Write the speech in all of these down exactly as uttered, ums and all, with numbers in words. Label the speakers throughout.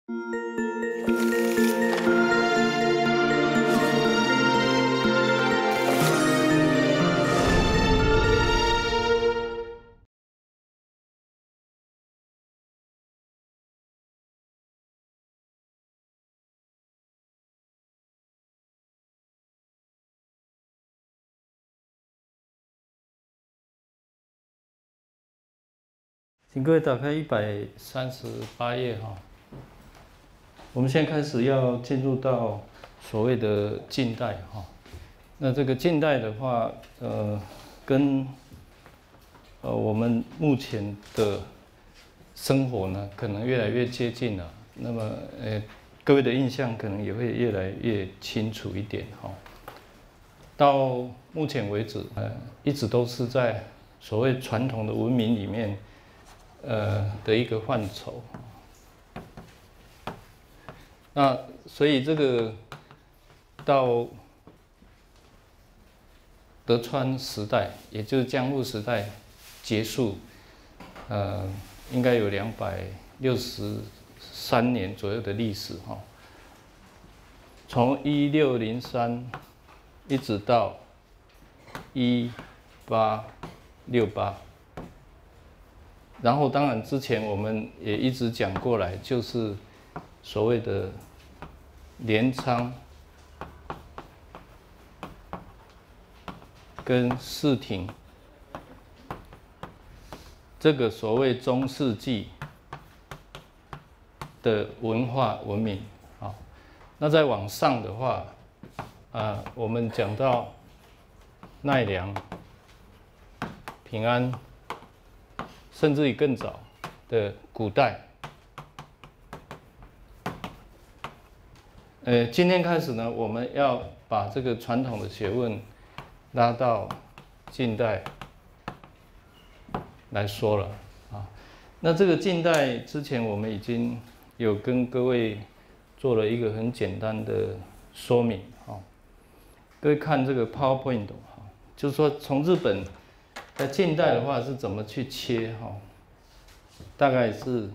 Speaker 1: 请各位打开一百三十八页哈。我们现在开始要进入到所谓的近代哈。那这个近代的话，呃，跟呃我们目前的生活呢，可能越来越接近了。那么，呃，各位的印象可能也会越来越清楚一点哈。到目前为止，呃，一直都是在所谓传统的文明里面。 呃的一个范畴，那所以这个到德川时代，也就是江户时代结束，呃，应该有两百六十三年左右的历史哈。从一六零三一直到一八六八。 然后，当然之前我们也一直讲过来，就是所谓的镰仓跟室町这个所谓中世纪的文化文明啊。那再往上的话，啊，我们讲到奈良、平安。 甚至于更早的古代，呃，今天开始呢，我们要把这个传统的学问拉到近代来说了啊。那这个近代之前我们已经有跟各位做了一个很简单的说明啊。各位看这个 PowerPoint 哈，就是说从日本。 在近代的话是怎么去切哈？大概是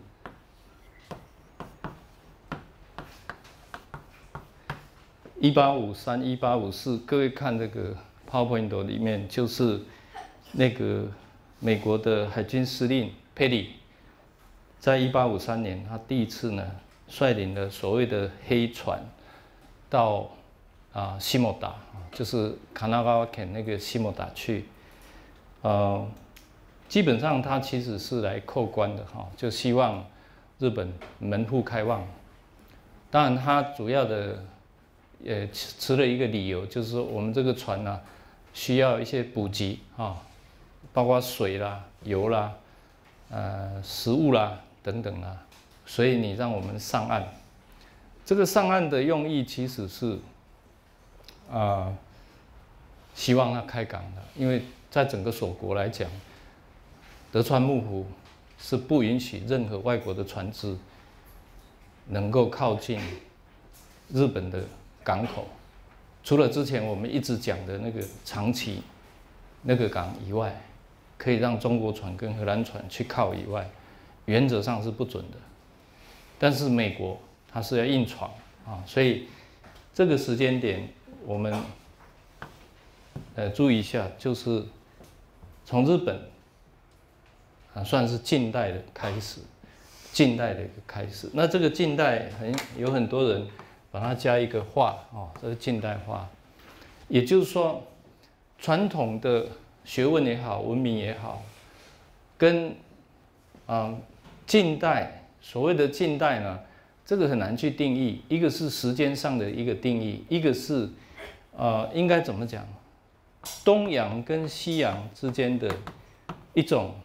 Speaker 1: 一八五三、一八五四。各位看这个 PowerPoint 里面，就是那个美国的海军司令佩里，在一八五三年，他第一次呢率领了所谓的黑船到啊西莫达，就是卡纳瓦肯那个西莫达去。 呃，基本上他其实是来扣关的哈，就希望日本门户开放。当然，他主要的也持了一个理由，就是说我们这个船呢、啊、需要一些补给啊，包括水啦、油啦、呃食物啦等等啦，所以你让我们上岸。这个上岸的用意其实是啊、呃，希望他开港的，因为。 在整个锁国来讲，德川幕府是不允许任何外国的船只能够靠近日本的港口，除了之前我们一直讲的那个长崎那个港以外，可以让中国船跟荷兰船去靠以外，原则上是不准的。但是美国它是要硬闯啊，所以这个时间点我们呃注意一下，就是。 从日本啊，算是近代的开始，近代的一个开始。那这个近代很有很多人把它加一个化哦，这是近代化。也就是说，传统的学问也好，文明也好，跟啊近代所谓的近代呢，这个很难去定义。一个是时间上的一个定义，一个是呃应该怎么讲？ 东洋跟西洋之间的一种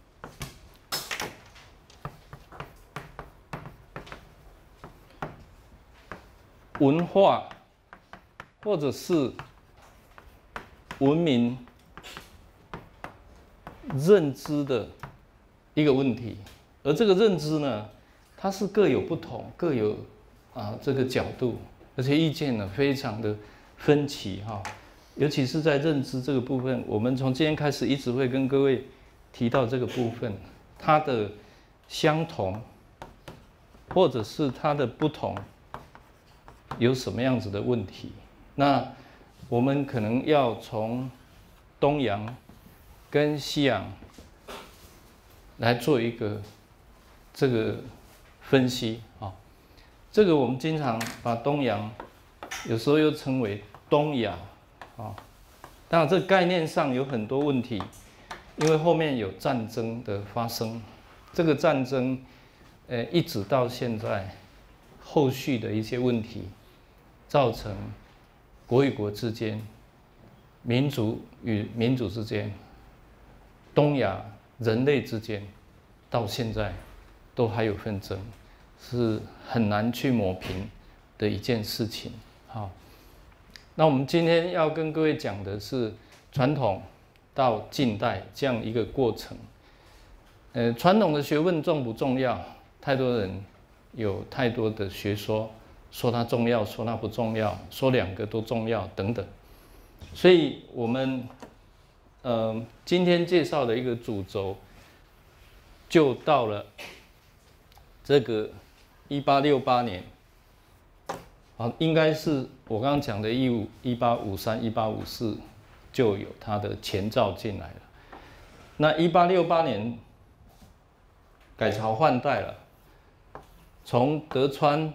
Speaker 1: 文化，或者是文明认知的一个问题，而这个认知呢，它是各有不同，各有啊这个角度，而且意见呢非常的分歧哈。 尤其是在认知这个部分，我们从今天开始一直会跟各位提到这个部分，它的相同或者是它的不同有什么样子的问题？那我们可能要从东洋跟西洋来做一个这个分析啊。这个我们经常把东洋有时候又称为东亚啊。当然，这概念上有很多问题，因为后面有战争的发生，这个战争，呃，一直到现在，后续的一些问题，造成国与国之间、民族与民族之间、东亚人类之间，到现在都还有纷争，是很难去抹平的一件事情。好。那我们今天要跟各位讲的是传统到近代这样一个过程。呃，传统的学问重不重要？太多人有太多的学说，说它重要，说它不重要，说两个都重要等等。所以我们呃今天介绍的一个主轴，就到了这个一八六八年。好，应该是我刚刚讲的一五一八五三、一八五四就有它的前兆进来了。那一八六八年改朝换代了，从德川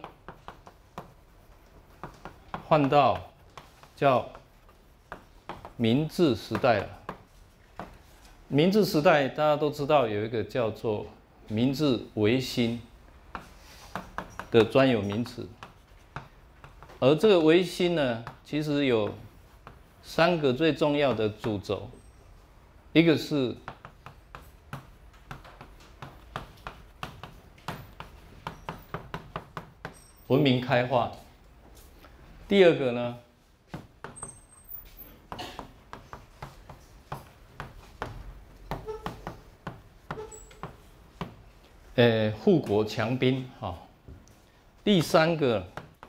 Speaker 1: 换到叫明治时代了。明治时代大家都知道有一个叫做明治维新的专有名词。而这个维新呢，其实有三个最重要的主轴，一个是文明开化，第二个呢，呃，护国强兵哈，第三个。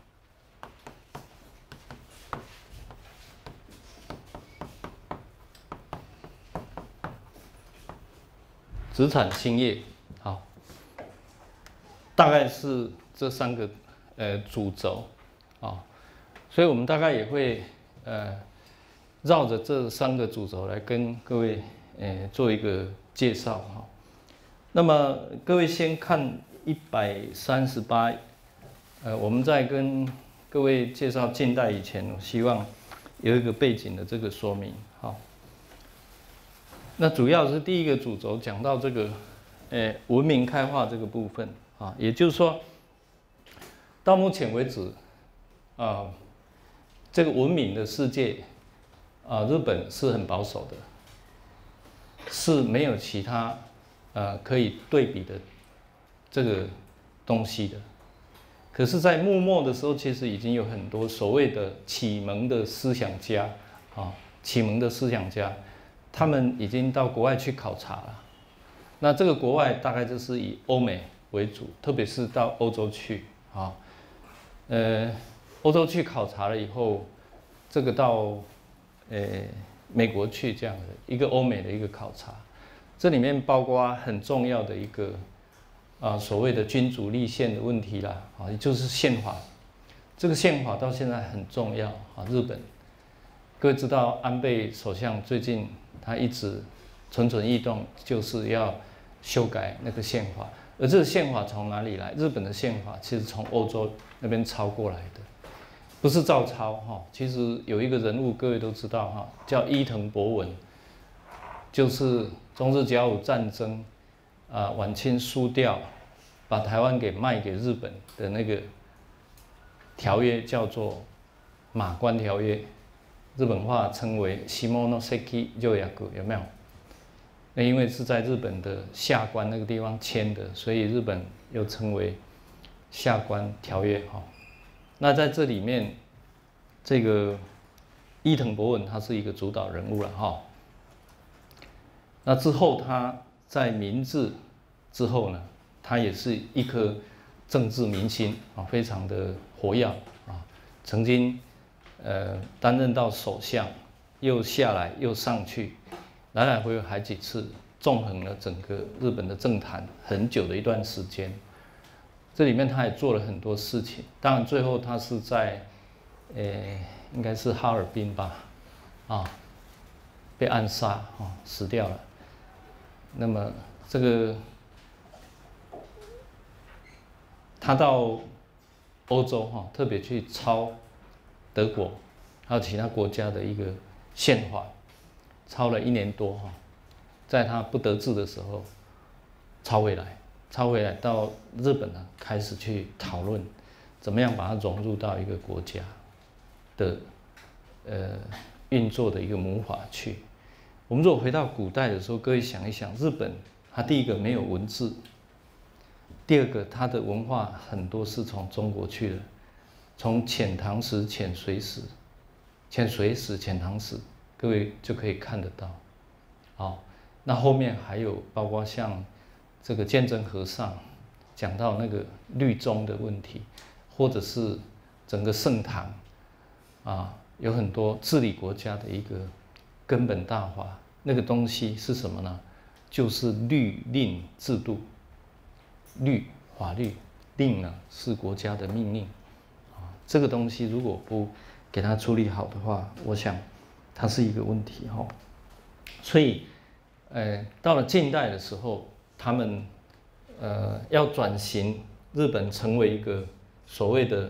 Speaker 1: 殖产兴业，好，大概是这三个呃主轴啊，所以我们大概也会呃绕着这三个主轴来跟各位呃做一个介绍哈。那么各位先看一百三十八，呃，我们在跟各位介绍近代以前，我希望有一个背景的这个说明，好。那主要是第一个主轴讲到这个，呃，文明开化这个部分啊，也就是说，到目前为止，啊，这个文明的世界，啊，日本是很保守的，是没有其他呃可以对比的这个东西的。可是，在幕末的时候，其实已经有很多所谓的启蒙的思想家啊，启蒙的思想家。他们已经到国外去考察了，那这个国外大概就是以欧美为主，特别是到欧洲去啊，呃，欧洲去考察了以后，这个到呃美国去这样的一个欧美的一个考察，这里面包括很重要的一个啊所谓的君主立宪的问题啦，啊，也就是宪法，这个宪法到现在很重要啊，日本，各位知道安倍首相最近。他一直蠢蠢欲动，就是要修改那个宪法。而这个宪法从哪里来？日本的宪法其实从欧洲那边抄过来的，不是照抄哈。其实有一个人物，各位都知道哈，叫伊藤博文，就是中日甲午战争啊，晚清输掉，把台湾给卖给日本的那个条约，叫做马关条约。日本话称为西莫诺塞基旧雅古，有没有？那因为是在日本的下关那个地方签的，所以日本又称为下关条约哈。那在这里面，这个伊藤博文他是一个主导人物了哈。那之后他在明治之后呢，他也是一颗政治明星啊，非常的活跃啊，曾经。呃，担任到首相，又下来又上去，来来回回好几次，纵横了整个日本的政坛很久的一段时间。 这里面他也做了很多事情。当然最后他是在，呃，应该是哈尔滨吧，啊，被暗杀啊，死掉了。那么这个他到欧洲哈，特别去抄德国还有其他国家的一个宪法，抄了一年多哈，在他不得志的时候抄回来，抄回来到日本呢，开始去讨论怎么样把它融入到一个国家的呃运作的一个母法去。我们如果回到古代的时候，各位想一想，日本它第一个没有文字，第二个它的文化很多是从中国去的，从遣唐使、遣隋使、遣隋使、遣唐使，各位就可以看得到。好，那后面还有包括像这个鉴真和尚讲到那个律宗的问题，或者是整个盛唐啊，有很多治理国家的一个根本大法，那个东西是什么呢？就是律令制度。律法律，令呢是国家的命令啊，这个东西如果不给它处理好的话，我想它是一个问题哈。所以，呃，到了近代的时候，他们呃要转型，日本成为一个所谓的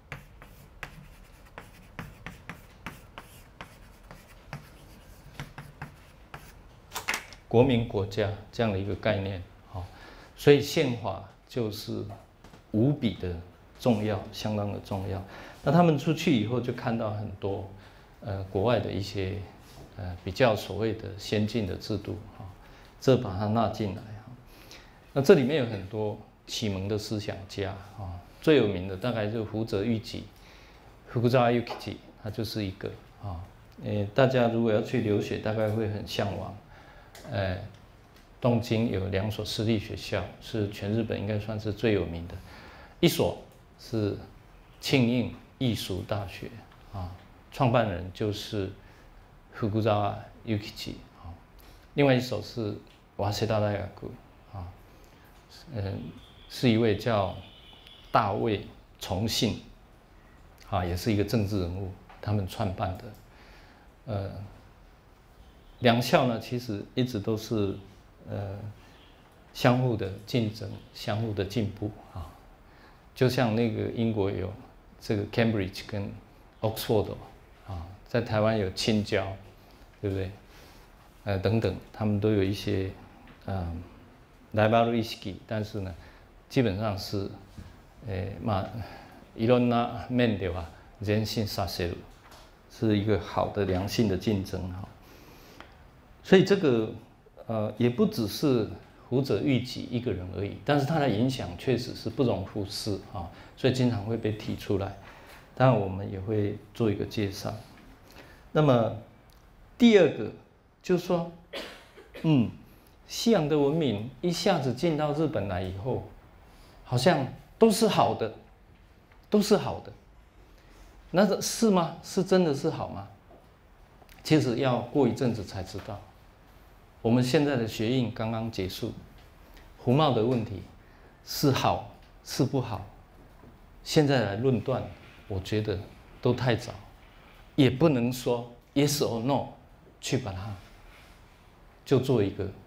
Speaker 1: 国民国家这样的一个概念，好，所以宪法就是无比的重要，相当的重要。那他们出去以后就看到很多呃国外的一些呃比较所谓的先进的制度，哈，这把它纳进来哈。那这里面有很多启蒙的思想家啊，最有名的大概就是福泽谕吉，福泽谕吉，他就是一个啊，呃，大家如果要去留学，大概会很向往。呃，东京有两所私立学校，是全日本应该算是最有名的。一所是庆应艺术大学啊，创办人就是福泽谕吉啊。另外一所是早稲田大学啊，嗯，是一位叫大卫重信啊，也是一个政治人物，他们创办的。呃。两校呢，其实一直都是呃相互的竞争、相互的进步啊。就像那个英国有这个 Cambridge 跟 Oxford 啊，在台湾有清交，对不对？呃，等等，他们都有一些嗯ライバル意識，但是呢，基本上是呃まあいろんな面では前進させる，是一个好的良性的竞争哈。所以这个呃也不只是福泽谕吉一个人而已，但是他的影响确实是不容忽视啊，所以经常会被提出来。当然我们也会做一个介绍。那么第二个就是说，嗯，西洋的文明一下子进到日本来以后，好像都是好的，都是好的。那是吗？是真的是好吗？其实要过一阵子才知道。我们现在的学运刚刚结束，服贸的问题是好是不好，现在来论断，我觉得都太早，也不能说 yes or no 去把它就做一个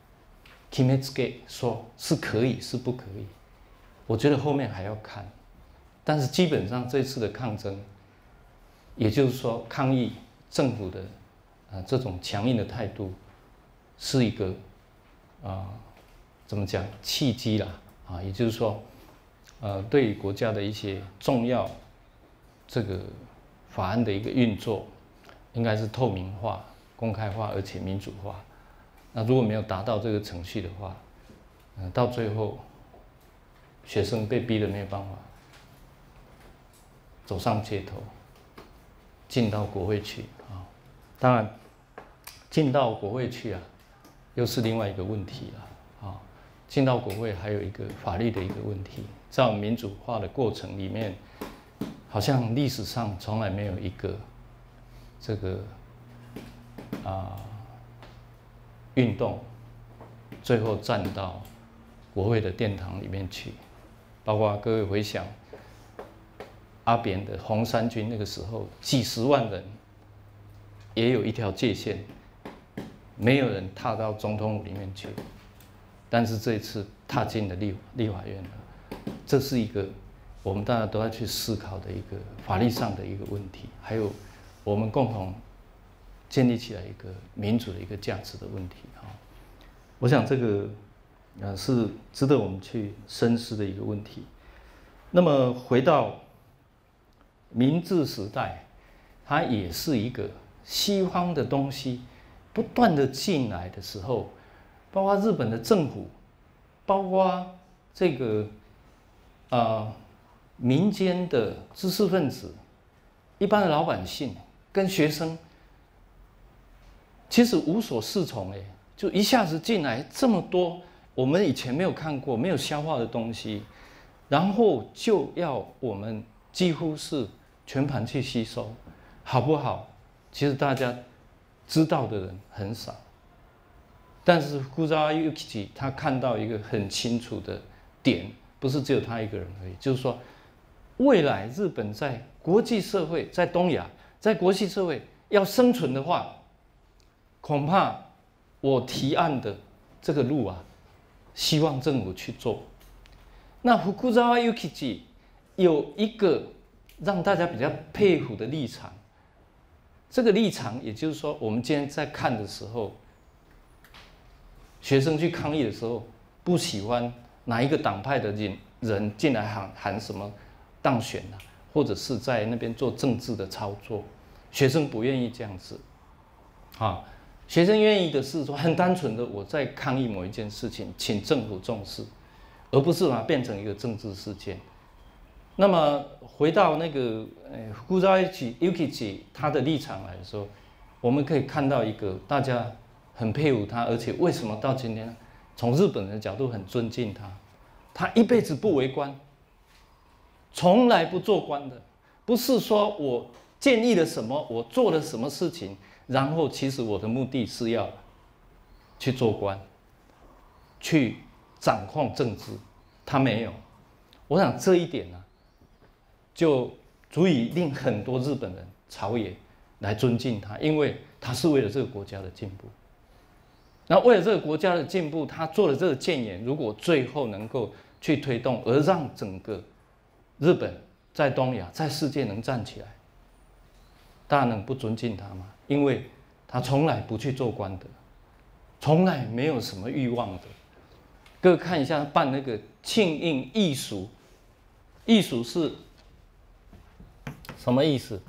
Speaker 1: kimetsuke 说是可以是不可以，我觉得后面还要看。但是基本上这次的抗争，也就是说抗议政府的呃这种强硬的态度。是一个啊、呃，怎么讲契机啦啊，也就是说，呃，对国家的一些重要这个法案的一个运作，应该是透明化、公开化而且民主化。那如果没有达到这个程序的话，呃，到最后学生被逼得没有办法走上街头，进到国会去啊。当然，进到国会去啊。又是另外一个问题了啊！进到国会还有一个法律的一个问题，在我们民主化的过程里面，好像历史上从来没有一个这个啊运动最后站到国会的殿堂里面去， 包括各位回想阿扁的红三军那个时候，几十万人，也有一条界限，没有人踏到总统府里面去，但是这一次踏进了立立法院了，这是一个我们大家都要去思考的一个法律上的一个问题，还有我们共同建立起来一个民主的一个价值的问题啊。我想这个呃是值得我们去深思的一个问题。那么回到明治时代，它也是一个西方的东西不断的进来的时候，包括日本的政府，包括这个啊、呃、民间的知识分子、一般的老百姓跟学生，其实无所适从哎，就一下子进来这么多我们以前没有看过、没有消化的东西，然后就要我们几乎是全盘去吸收，好不好？其实大家知道的人很少，但是福沢諭吉他看到一个很清楚的点，不是只有他一个人而已，就是说，未来日本在国际社会、在东亚、在国际社会要生存的话，恐怕我提案的这个路啊，希望政府去做。那福沢諭吉有一个让大家比较佩服的立场，这个立场也就是说，我们今天在看的时候，学生去抗议的时候，不喜欢哪一个党派的人人进来喊喊什么当选啊，或者是在那边做政治的操作，学生不愿意这样子，啊，学生愿意的是说很单纯的我在抗议某一件事情，请政府重视，而不是把它变成一个政治事件。那么回到那个呃福沢諭吉他的立场来说，我们可以看到一个大家很佩服他，而且为什么到今天从日本人的角度很尊敬他，他一辈子不为官，从来不做官的，不是说我建议了什么，我做了什么事情，然后其实我的目的是要去做官，去掌控政治，他没有。我想这一点呢、啊，就足以令很多日本人朝野来尊敬他，因为他是为了这个国家的进步。那为了这个国家的进步，他做了这个谏言，如果最后能够去推动，而让整个日本在东亚、在世界能站起来，大家能不尊敬他吗？因为他从来不去做官的，从来没有什么欲望的。各位看一下，办那个庆应艺术，艺术是什么意思？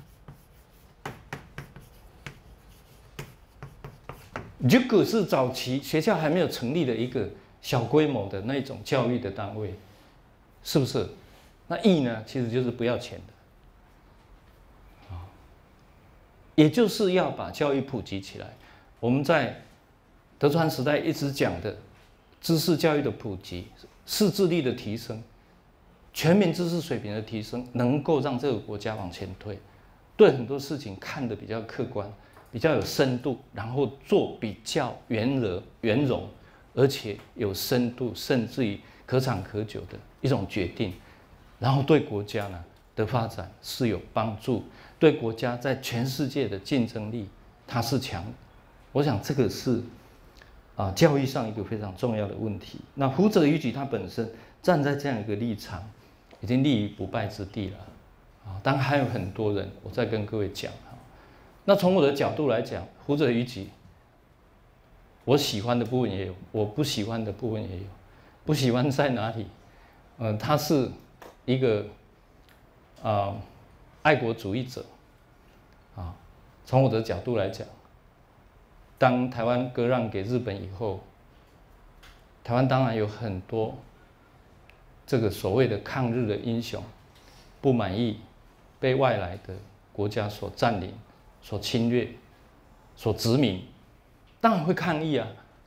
Speaker 1: 塾是早期学校还没有成立的一个小规模的那种教育的单位，是不是？那艺呢，其实就是不要钱的，也就是要把教育普及起来。我们在德川时代一直讲的知识教育的普及、识字率的提升、全民知识水平的提升，能够让这个国家往前推，对很多事情看得比较客观。比较有深度，然后做比较圆融、圆融，而且有深度，甚至于可长可久的一种决定，然后对国家呢的发展是有帮助，对国家在全世界的竞争力它是强。我想这个是啊教育上一个非常重要的问题。那福泽谕吉他本身站在这样一个立场，已经立于不败之地了啊。当然还有很多人，我再跟各位讲。那从我的角度来讲，福泽谕吉，我喜欢的部分也有，我不喜欢的部分也有。不喜欢在哪里？呃，他是一个啊、呃、爱国主义者啊。从我的角度来讲，当台湾割让给日本以后，台湾当然有很多这个所谓的抗日的英雄，不满意被外来的国家所占领。所侵略、所殖民，当然会抗议啊。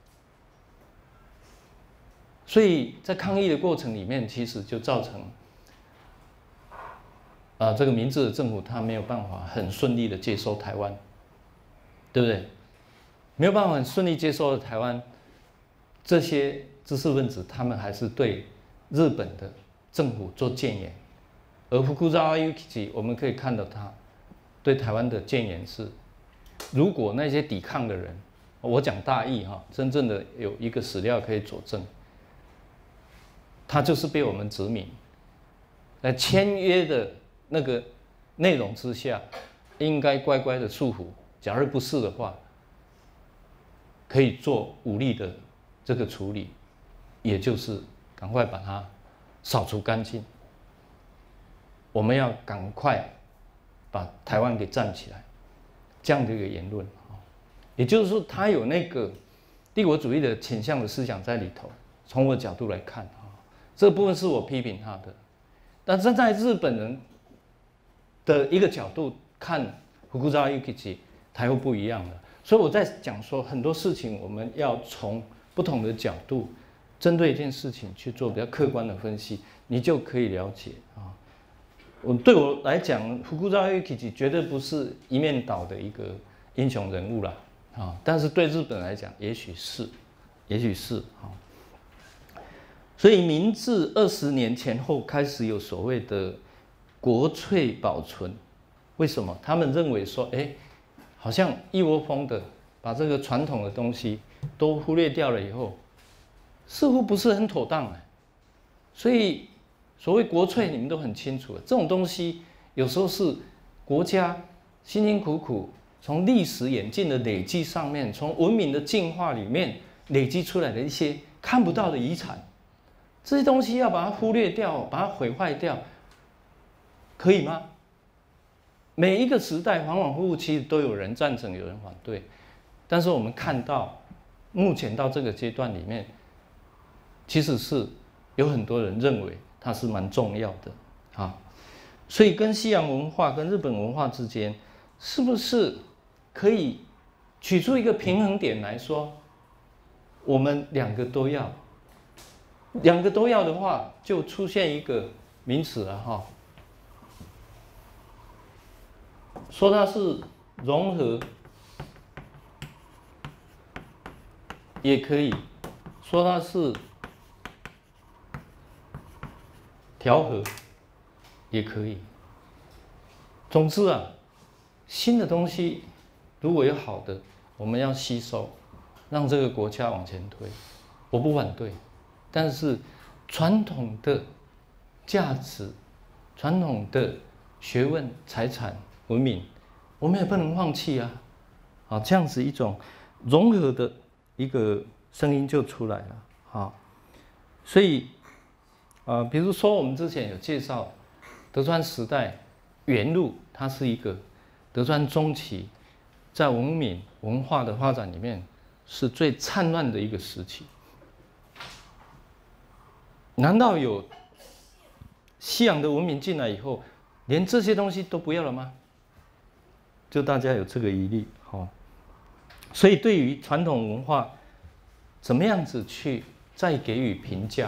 Speaker 1: 所以在抗议的过程里面，其实就造成，啊、呃，这个明治的政府他没有办法很顺利的接收台湾，对不对？没有办法很顺利接收了台湾，这些知识分子他们还是对日本的政府做谏言，而福库扎尤基我们可以看到他对台湾的谏言是：如果那些抵抗的人，我讲大意哈，真正的有一个史料可以佐证，他就是被我们殖民，在签约的那个内容之下，应该乖乖的束缚。假如不是的话，可以做武力的这个处理，也就是赶快把它扫除干净。我们要赶快把台湾给站起来，这样的一个言论。也就是说，他有那个帝国主义的倾向的思想在里头。从我的角度来看，这部分是我批评他的。但站在日本人的一个角度看福库扎尤基，他又不一样了。所以我在讲说，很多事情我们要从不同的角度，针对一件事情去做比较客观的分析，你就可以了解啊。我对我来讲，福库扎尤基绝对不是一面倒的一个英雄人物啦。啊，但是对日本来讲，也许是，也许是啊。所以明治二十年前后开始有所谓的国粹保存，为什么？他们认为说，哎，好像一窝蜂的把这个传统的东西都忽略掉了以后，似乎不是很妥当哎。所以所谓国粹，你们都很清楚，这种东西有时候是国家辛辛苦苦。从历史演进的累积上面，从文明的进化里面累积出来的一些看不到的遗产，这些东西要把它忽略掉，把它毁坏掉，可以吗？每一个时代反反复复，其实都有人赞成，有人反对。但是我们看到，目前到这个阶段里面，其实是有很多人认为它是蛮重要的啊。所以跟西洋文化跟日本文化之间，是不是可以取出一个平衡点来说，我们两个都要，两个都要的话，就出现一个名词了哈，说它是融合，也可以说它是调和，也可以。总之啊，新的东西。如果有好的，我们要吸收，让这个国家往前推，我不反对。但是传统的价值、传统的学问、财产、文明，我们也不能放弃啊！啊，这样子一种融合的一个声音就出来了。好，所以啊、呃，比如说我们之前有介绍德川时代元禄，它是一个德川中期。在文明文化的发展里面，是最灿烂的一个时期。难道有西洋的文明进来以后，连这些东西都不要了吗？就大家有这个疑虑，好。所以对于传统文化，怎么样子去再给予评价？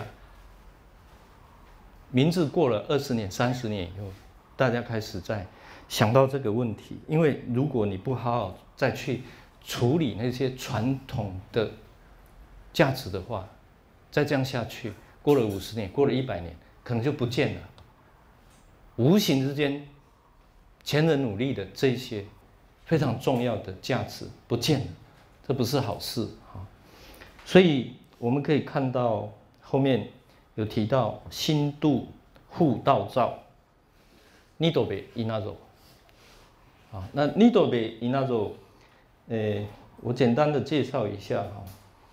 Speaker 1: 明治过了二十年、三十年以后，大家开始在。想到这个问题，因为如果你不好好再去处理那些传统的价值的话，再这样下去，过了五十年，过了一百年，可能就不见了。无形之间，前人努力的这些非常重要的价值不见了，这不是好事啊。所以我们可以看到后面有提到新度护道造，尼多贝伊那肉。啊，那尼多贝伊那种，呃，我简单的介绍一下哈，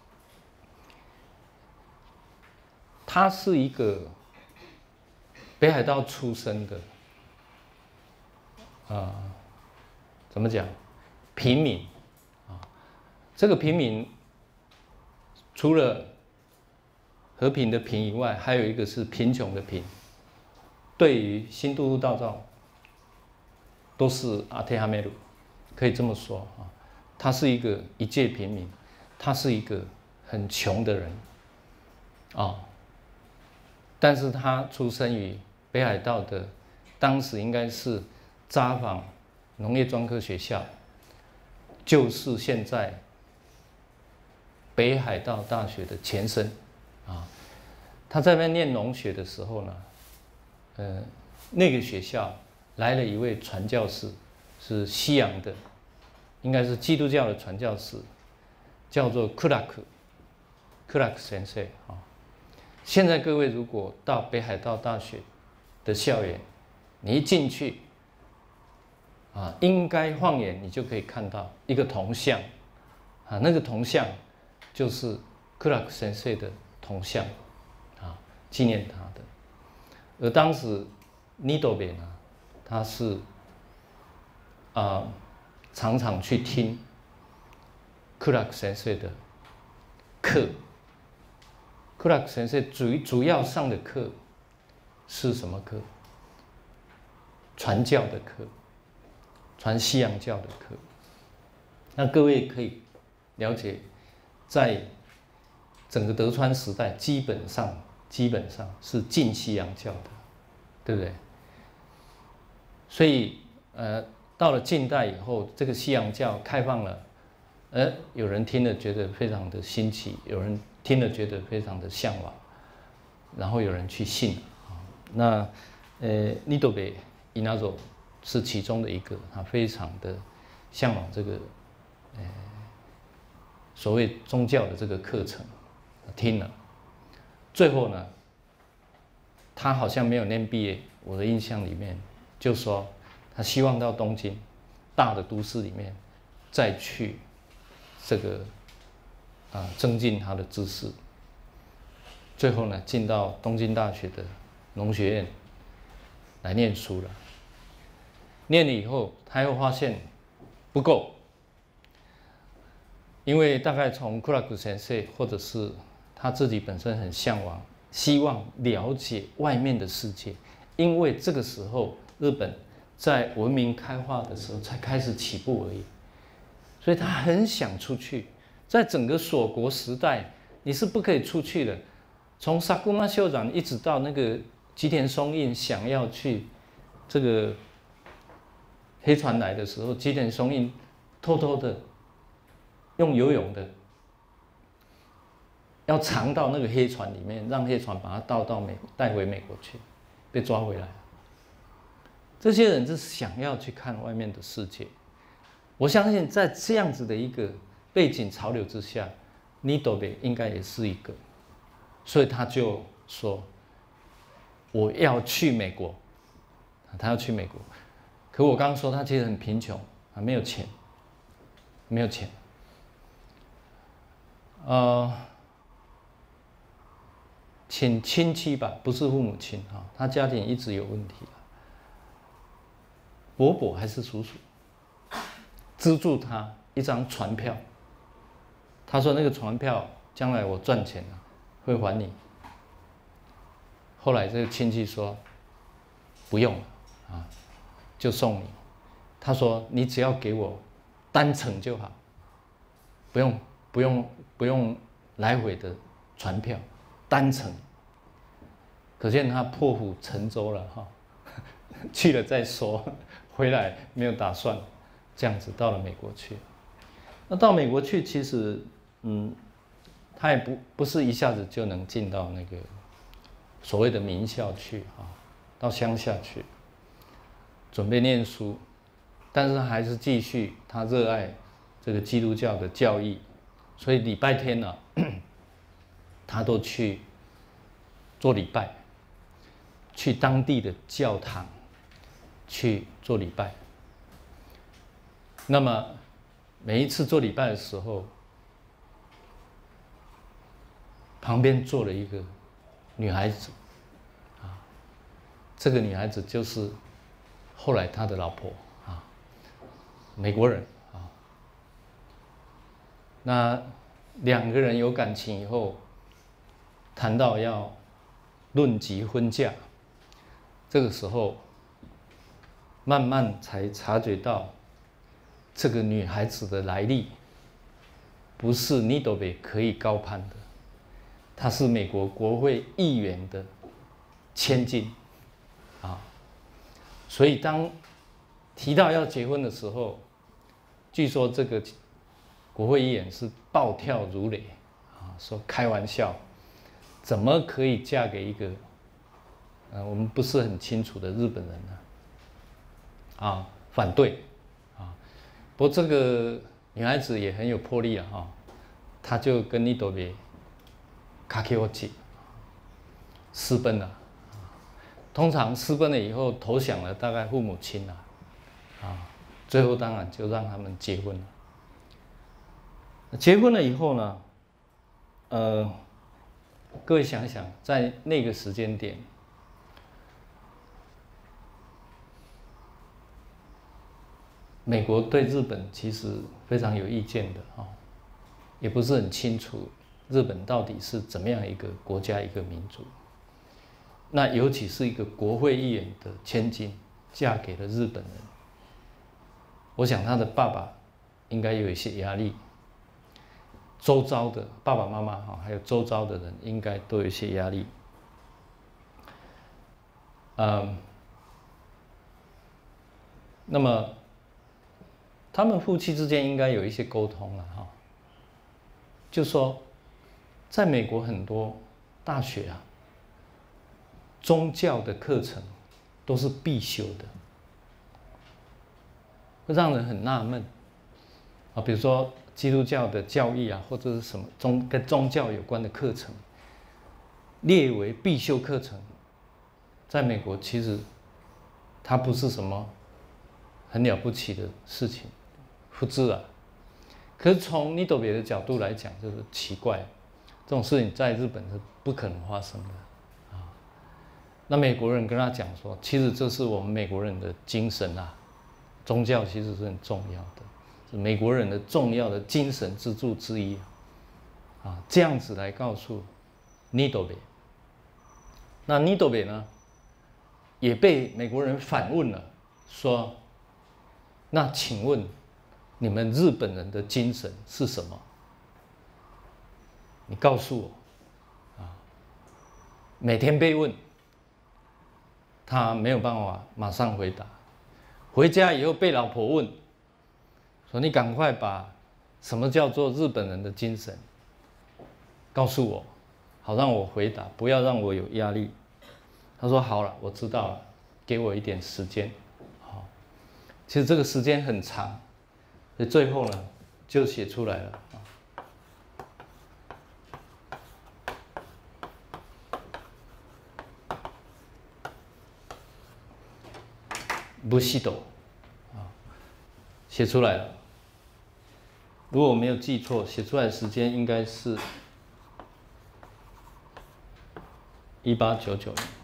Speaker 1: 他是一个北海道出生的，啊、呃，怎么讲，平民啊，这个平民除了和平的平以外，还有一个是贫穷的贫。对于新都护道造。都是阿提哈梅鲁，可以这么说啊，他是一个一介平民，他是一个很穷的人，啊，但是他出生于北海道的，当时应该是札幌农业专科学校，就是现在北海道大学的前身，啊，他在那边念农学的时候呢， 呃，那个学校来了一位传教士，是西洋的，应该是基督教的传教士，叫做克拉克，克拉克先生啊。现在各位如果到北海道大学的校园，你一进去，啊，应该放眼你就可以看到一个铜像，啊，那个铜像就是克拉克先生的铜像，啊，纪念他的。而当时尼多贝呢，他是啊、呃、常常去听克拉克先生的课。克拉克先生主主要上的课是什么课？传教的课，传西洋教的课。那各位可以了解，在整个德川时代，基本上基本上是禁西洋教的，对不对？所以呃，到了近代以后，这个西洋教开放了，呃，有人听了觉得非常的新奇，有人听了觉得非常的向往，然后有人去信啊。那呃，尼多贝伊纳佐是其中的一个，他非常的向往这个呃所谓宗教的这个课程，听了，最后呢，他好像没有念毕业，我的印象里面就说他希望到东京大的都市里面再去这个啊增进他的知识。最后呢，进到东京大学的农学院来念书了。念了以后，他又发现不够，因为大概从库拉克先生或者是他自己本身很向往，希望了解外面的世界，因为这个时候日本在文明开化的时候才开始起步而已，所以他很想出去。在整个锁国时代，你是不可以出去的。从萨古马秀长一直到那个吉田松阴想要去这个黑船来的时候，吉田松阴偷偷的用游泳的要藏到那个黑船里面，让黑船把它倒到美带回美国去，被抓回来。这些人是想要去看外面的世界。我相信在这样子的一个背景潮流之下，尼多贝应该也是一个。所以他就说：“我要去美国。”他要去美国，可我刚刚说他其实很贫穷啊，没有钱，没有钱。呃，请亲戚吧，不是父母亲啊，他家庭一直有问题。伯伯还是叔叔资助他一张船票，他说那个船票将来我赚钱了会还你。后来这个亲戚说不用了啊，就送你。他说你只要给我单程就好，不用不用不用来回的船票，单程。可见他破釜沉舟了哈，去了再说，回来没有打算这样子到了美国去。那到美国去，其实嗯。他也不不是一下子就能进到那个所谓的名校去啊，到乡下去准备念书，但是他还是继续他热爱这个基督教的教义，所以礼拜天呢、啊，他都去做礼拜，去当地的教堂去做礼拜。那么每一次做礼拜的时候，旁边坐了一个女孩子，啊，这个女孩子就是后来他的老婆啊，美国人啊。那两个人有感情以后，谈到要论及婚嫁，这个时候慢慢才察觉到这个女孩子的来历，不是尼多贝可以高攀的。他是美国国会议员的千金，啊，所以当提到要结婚的时候，据说这个国会议员是暴跳如雷，啊，说开玩笑，怎么可以嫁给一个呃，我们不是很清楚的日本人呢，啊，反对，啊，不过这个女孩子也很有魄力啊，哈，她就跟尼多贝卡基欧吉私奔了，通常私奔了以后投降了，大概父母亲啊，啊，最后当然就让他们结婚了。结婚了以后呢，呃，各位想想，在那个时间点。美国对日本其实非常有意见的啊，也不是很清楚日本到底是怎么样一个国家一个民族。那尤其是一个国会议员的千金嫁给了日本人，我想他的爸爸应该有一些压力，周遭的爸爸妈妈哈，还有周遭的人应该都有一些压力。嗯，那么。他们夫妻之间应该有一些沟通了哈，就说，在美国很多大学啊，宗教的课程都是必修的，会让人很纳闷啊。比如说基督教的教义啊，或者是什么宗跟宗教有关的课程，列为必修课程，在美国其实它不是什么很了不起的事情。不知啊，可是从尼多别的角度来讲，就是奇怪，这种事情在日本是不可能发生的啊。那美国人跟他讲说，其实这是我们美国人的精神啊，宗教其实是很重要的，是美国人的重要的精神支柱之一啊。这样子来告诉尼多别，那尼多别呢，也被美国人反问了，说，那请问？你们日本人的精神是什么？你告诉我，啊，每天被问，他没有办法马上回答。回家以后被老婆问，说你赶快把什么叫做日本人的精神告诉我，好让我回答，不要让我有压力。他说好了，我知道了，给我一点时间。好，其实这个时间很长。所以最后呢，就写出来了啊。不西斗啊，写出来了。如果我没有记错，写出来的时间应该是一八九九年。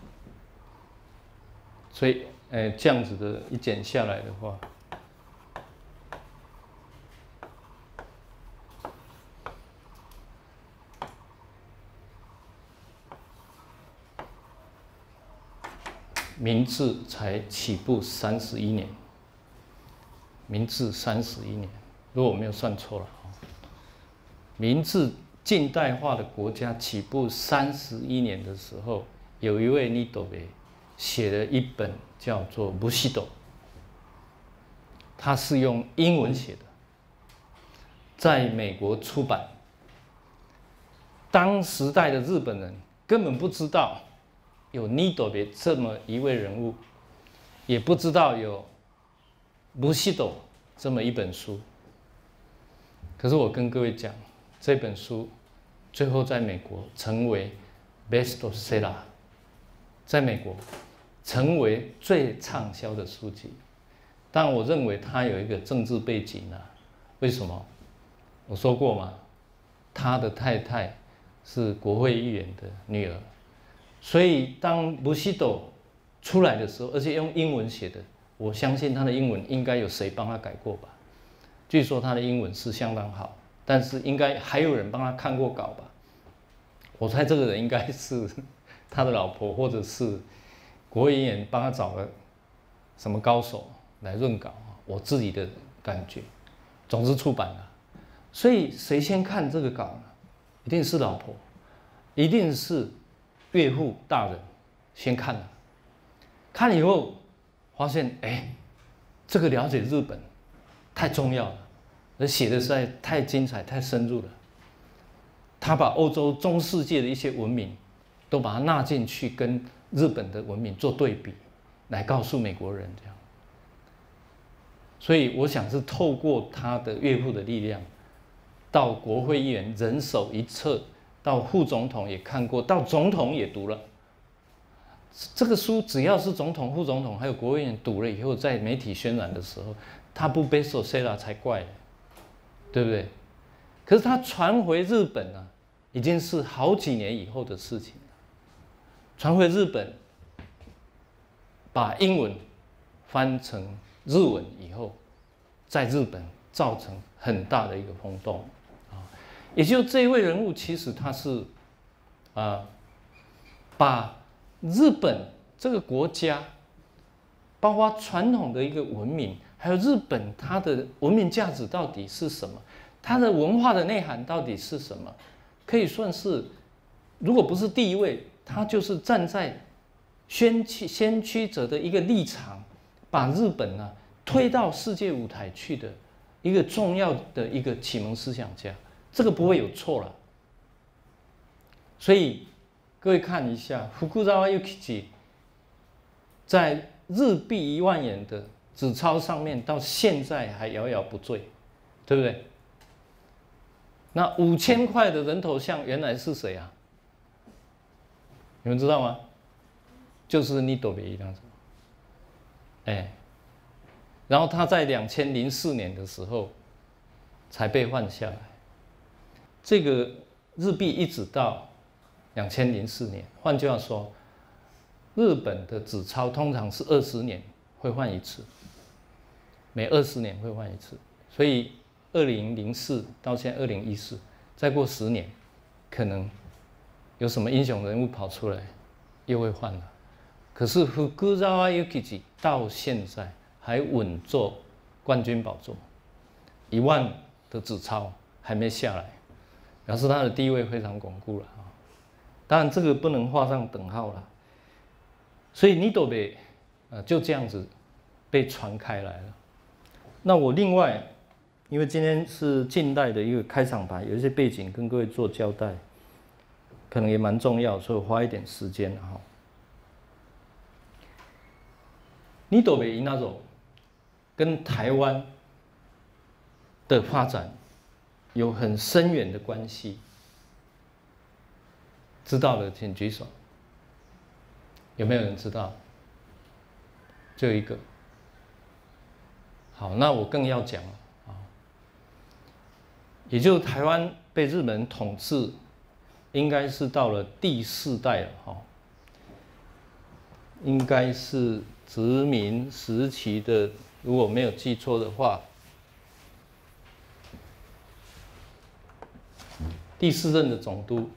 Speaker 1: 所以，呃，这样子的一剪下来的话。明治才起步三十一年，明治三十一年，如果我没有算错了，明治近代化的国家起步三十一年的时候，有一位尼多贝写了一本叫做《不西斗》，他是用英文写的，在美国出版。当时代的日本人根本不知道。有尼多别这么一位人物，也不知道有不西斗这么一本书。可是我跟各位讲，这本书最后在美国成为 best seller， 在美国成为最畅销的书籍。但我认为它有一个政治背景啊，为什么？我说过嘛，他的太太是国会议员的女儿。所以，当不西斗出来的时候，而且用英文写的，我相信他的英文应该有谁帮他改过吧？据说他的英文是相当好，但是应该还有人帮他看过稿吧？我猜这个人应该是他的老婆，或者是国会议员帮他找了什么高手来润稿。我自己的感觉，总之出版了。所以谁先看这个稿呢？一定是老婆，一定是。岳父大人先看了，看了以后发现，哎，这个了解日本太重要了，而写的实在太精彩、太深入了。他把欧洲中世纪的一些文明都把它纳进去，跟日本的文明做对比，来告诉美国人这样。所以我想是透过他的岳父的力量，到国会议员人手一册，到副总统也看过，到总统也读了。这个书只要是总统、副总统还有国会议员读了以后，在媒体宣传的时候，他不被手塞了才怪，对不对？可是他传回日本啊，已经是好几年以后的事情了。传回日本，把英文翻成日文以后，在日本造成很大的一个轰动啊。也就这一位人物，其实他是啊，把日本这个国家，包括传统的一个文明，还有日本它的文明价值到底是什么，它的文化的内涵到底是什么，可以算是，如果不是第一位，他就是站在先驱先驱者的一个立场，把日本呢、啊、推到世界舞台去的一个重要的一个启蒙思想家，这个不会有错了。所以各位看一下，福库扎瓦尤基吉在日币一万元的纸钞上面，到现在还摇摇不坠，对不对？那五千块的人头像原来是谁啊？你们知道吗？就是尼多贝伊那种，哎，然后他在两千零四年的时候才被换下来。这个日币一直到两千零四年，换句话说，日本的纸钞通常是二十年会换一次，每二十年会换一次，所以二零零四到现在二零一四，再过十年，可能有什么英雄人物跑出来，又会换了。可是福库扎瓦尤基吉到现在还稳坐冠军宝座，一万的纸钞还没下来，表示他的地位非常巩固了啊。当然这个不能画上等号了。所以尼多贝呃就这样子被传开来了。那我另外，因为今天是近代的一个开场白，有一些背景跟各位做交代，可能也蛮重要，所以我花一点时间哈。尼多贝伊那种跟台湾的发展有很深远的关系，知道的请举手。有没有人知道？只有一个。好，那我更要讲了啊，也就是台湾被日本人统治，应该是到了第四代了哈，应该是殖民时期的，如果没有记错的话，第四任的总督。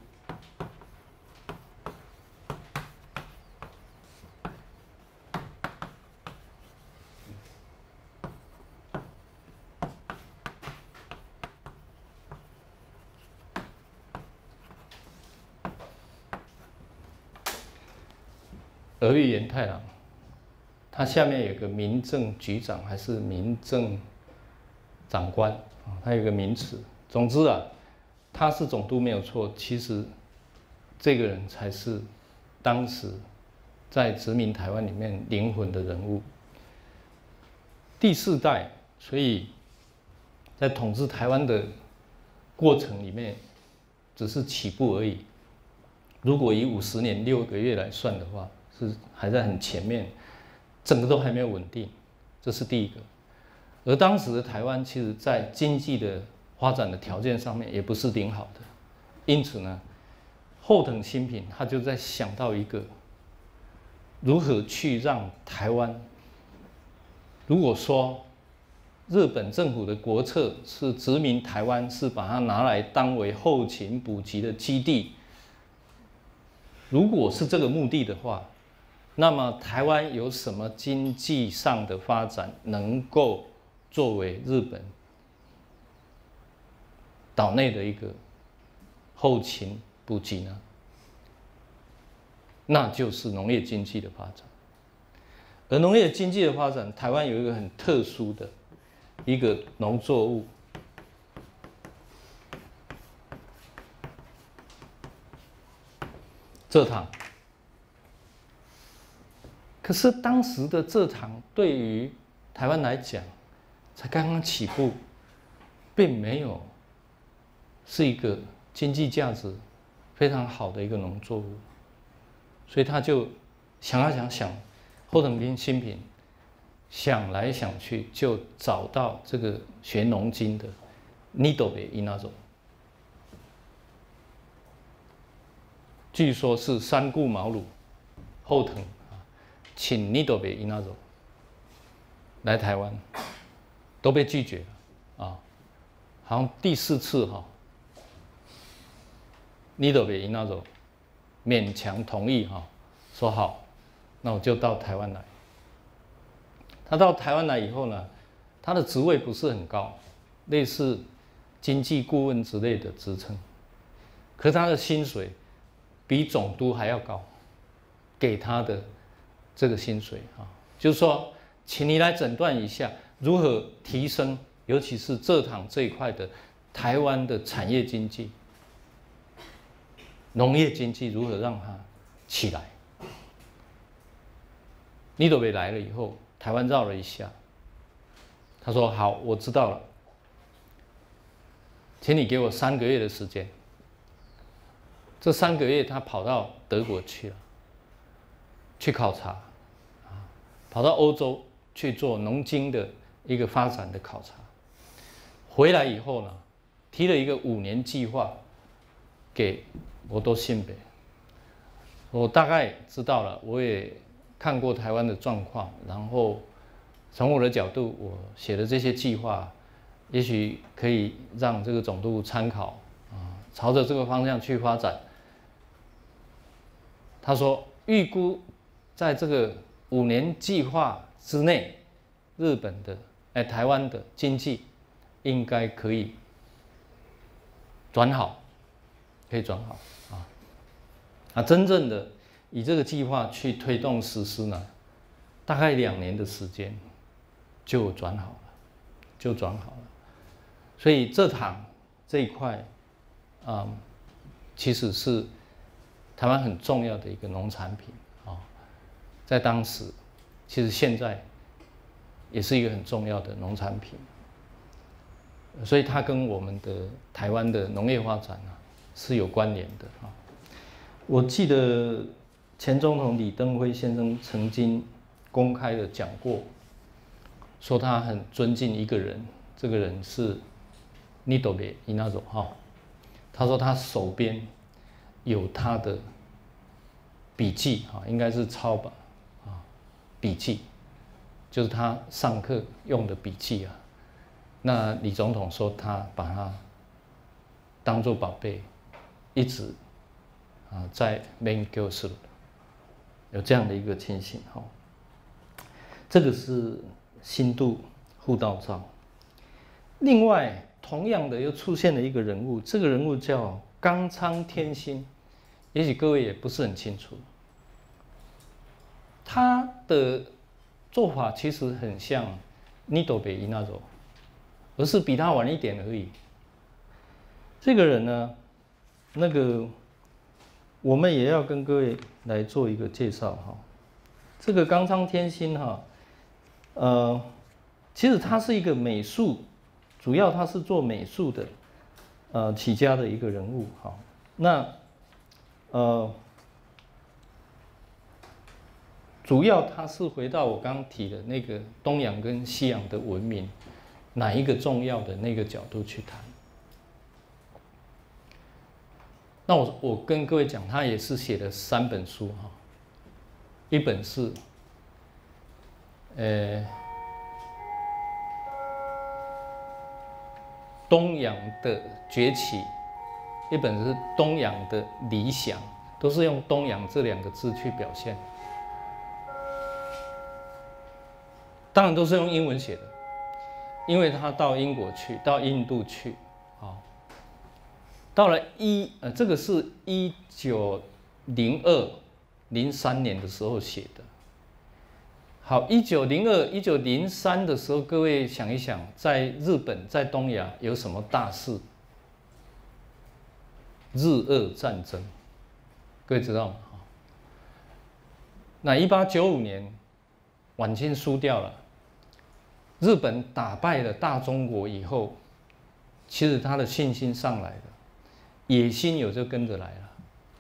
Speaker 1: 儿玉源太郎，他下面有个民政局长还是民政长官啊，他有个名词。总之啊，他是总督没有错，其实这个人才是当时在殖民台湾里面灵魂的人物。第四代，所以在统治台湾的过程里面，只是起步而已。如果以五十年六个月来算的话，是还在很前面，整个都还没有稳定，这是第一个。而当时的台湾，其实在经济的发展的条件上面也不是顶好的，因此呢，后藤新平他就在想到一个，如何去让台湾，如果说日本政府的国策是殖民台湾，是把它拿来当为后勤补给的基地，如果是这个目的的话，那么台湾有什么经济上的发展能够作为日本岛内的一个后勤补给呢？那就是农业经济的发展。而农业经济的发展，台湾有一个很特殊的一个农作物，蔗糖。 可是当时的蔗糖对于台湾来讲，才刚刚起步，并没有是一个经济价值非常好的一个农作物，所以他就想啊想想，后藤町新平想来想去，就找到这个学农经的尼斗北伊那种，据说是三顾茅庐，后藤啊，请尼斗北伊那种来台湾，都被拒绝了啊，好像第四次哈。尼斗北伊那种勉强同意哈，说好，那我就到台湾来。他到台湾来以后呢，他的职位不是很高，类似经济顾问之类的职称，可是他的薪水比总督还要高，给他的这个薪水啊，就是说，请你来诊断一下如何提升，尤其是蔗糖这一块的台湾的产业经济。农业经济如何让它起来？尼斗北来了以后，台湾绕了一下，他说：“好，我知道了，请你给我三个月的时间。”这三个月，他跑到德国去了，去考察，啊，跑到欧洲去做农经的一个发展的考察。回来以后呢，提了一个五年计划给我都信北，我大概知道了，我也看过台湾的状况，然后从我的角度，我写的这些计划，也许可以让这个总督参考啊，朝着这个方向去发展。他说，预估在这个五年计划之内，日本的哎台湾的经济应该可以转好，可以转好。啊，真正的以这个计划去推动实施呢，大概两年的时间就转好了，就转好了。所以蔗糖这一块，啊、嗯，其实是台湾很重要的一个农产品啊，在当时，其实现在也是一个很重要的农产品。所以它跟我们的台湾的农业发展啊是有关联的啊。我记得前总统李登辉先生曾经公开的讲过，说他很尊敬一个人，这个人是尼斗北伊那种哈。他说他手边有他的笔记啊，应该是抄吧啊，笔记就是他上课用的笔记啊。那李总统说他把它当作宝贝，一直。啊，在勉強する，有这样的一个情形哈。这个是新渡护道照。另外，同样的又出现了一个人物，这个人物叫冈仓天心，也许各位也不是很清楚。他的做法其实很像尼斗北伊那种，而是比他晚一点而已。这个人呢，那个。我们也要跟各位来做一个介绍哈。这个冈仓天心哈，呃，其实他是一个美术，主要他是做美术的，呃起家的一个人物哈。那呃，主要他是回到我刚刚提的那个东洋跟西洋的文明，哪一个重要的那个角度去谈。那我我跟各位讲，他也是写了三本书哈，一本是，呃，东洋的崛起，一本是东洋的理想，都是用东洋这两个字去表现，当然都是用英文写的，因为他到英国去，到印度去，啊。到了一呃，这个是一九零二零三年的时候写的。好，一九零二一九零三的时候，各位想一想，在日本在东亚有什么大事？日俄战争，各位知道吗？ 那一八九五年，晚清输掉了，日本打败了大中国以后，其实他的信心上来了，野心有就跟着来了。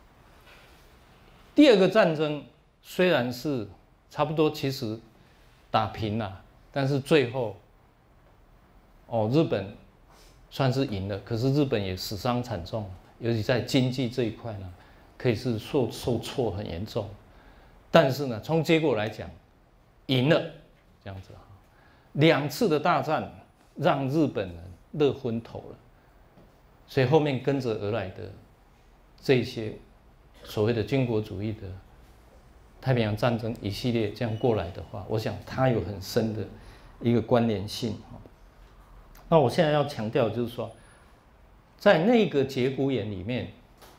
Speaker 1: 第二个战争虽然是差不多，其实打平了，但是最后，哦，日本算是赢了，可是日本也死伤惨重，尤其在经济这一块呢，可以是受受挫很严重。但是呢，从结果来讲，赢了，这样子啊，两次的大战让日本人热昏头了，所以后面跟着而来的这些所谓的军国主义的太平洋战争一系列这样过来的话，我想它有很深的一个关联性。那我现在要强调就是说，在那个节骨眼里面，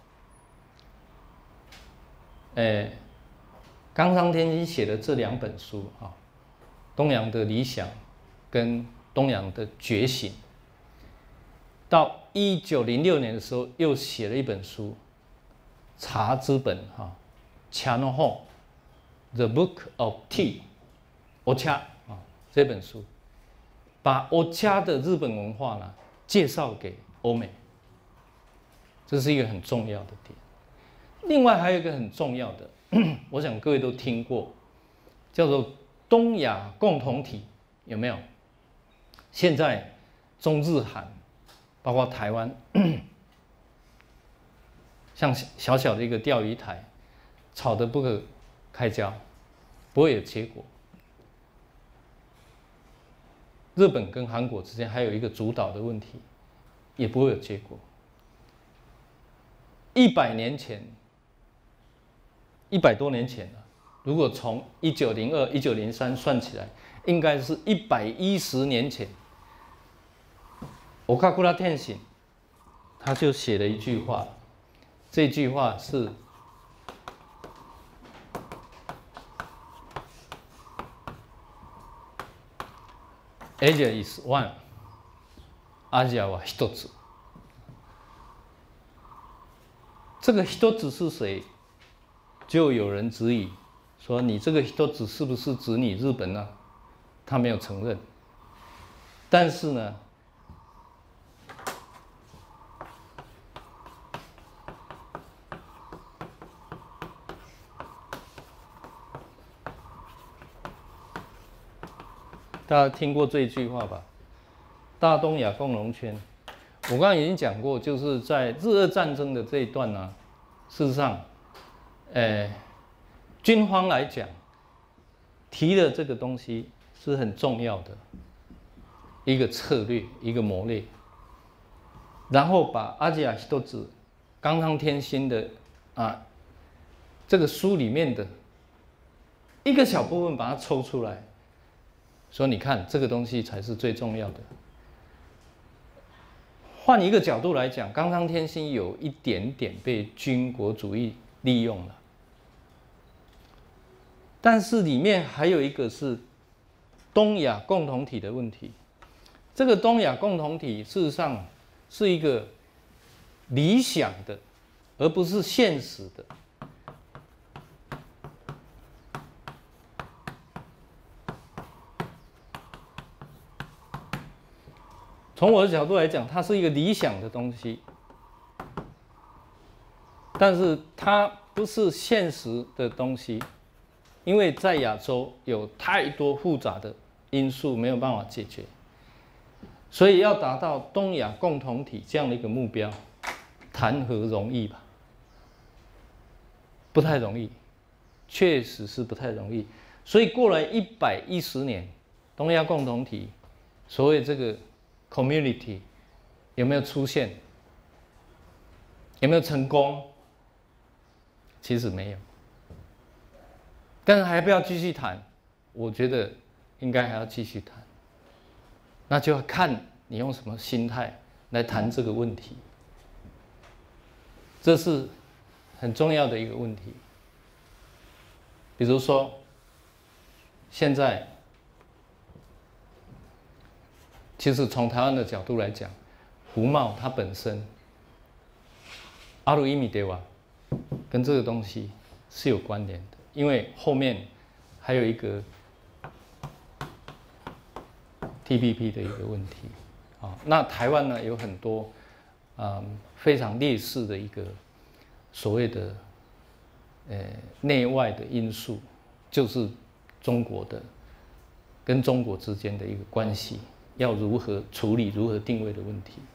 Speaker 1: 诶，冈仓天心写的这两本书啊，《东洋的理想》跟《东洋的觉醒》，到一九零六年的时候又写了一本书《茶之本》哈，《茶の本》The Book of Tea， お茶啊这本书，把お茶的日本文化呢介绍给欧美，这是一个很重要的点。另外还有一个很重要的，我想各位都听过，叫做东亚共同体，有没有？现在中日韩，包括台湾，像小小的一个钓鱼台，吵得不可开交，不会有结果。日本跟韩国之间还有一个主导的问题，也不会有结果。一百年前，一百多年前了，如果从一九零二、一九零三算起来，应该是一百一十年前。岡倉天心他就写了一句话，这句话是Asia is one， アジアは一つ。这个一つ是谁？就有人质疑说，你这个一つ是不是指你日本呢？他没有承认。但是呢，大家听过这一句话吧？大东亚共荣圈，我刚刚已经讲过，就是在日俄战争的这一段呢、啊，事实上，呃，军方来讲，提的这个东西是很重要的一个策略，一个谋略，然后把阿基亚希多子、冈仓天心的啊这个书里面的一个小部分把它抽出来。说你看，这个东西才是最重要的。换一个角度来讲，冈仓天心有一点点被军国主义利用了，但是里面还有一个是东亚共同体的问题。这个东亚共同体事实上是一个理想的，而不是现实的。从我的角度来讲，它是一个理想的东西，但是它不是现实的东西，因为在亚洲有太多复杂的因素没有办法解决，所以要达到东亚共同体这样的一个目标，谈何容易吧？不太容易，确实是不太容易。所以过来一百一十年，东亚共同体，所谓这个 community 有没有出现？有没有成功？其实没有。但是还要不要继续谈？我觉得应该还要继续谈。那就要看你用什么心态来谈这个问题。这是很重要的一个问题。比如说，现在。其实从台湾的角度来讲，服贸它本身，ある意味では跟这个东西是有关联的。 因为后面还有一个 T P P 的一个问题。啊，那台湾呢有很多嗯非常劣势的一个所谓的呃内外的因素，就是中国的跟中国之间的一个关系要如何处理、如何定位的问题。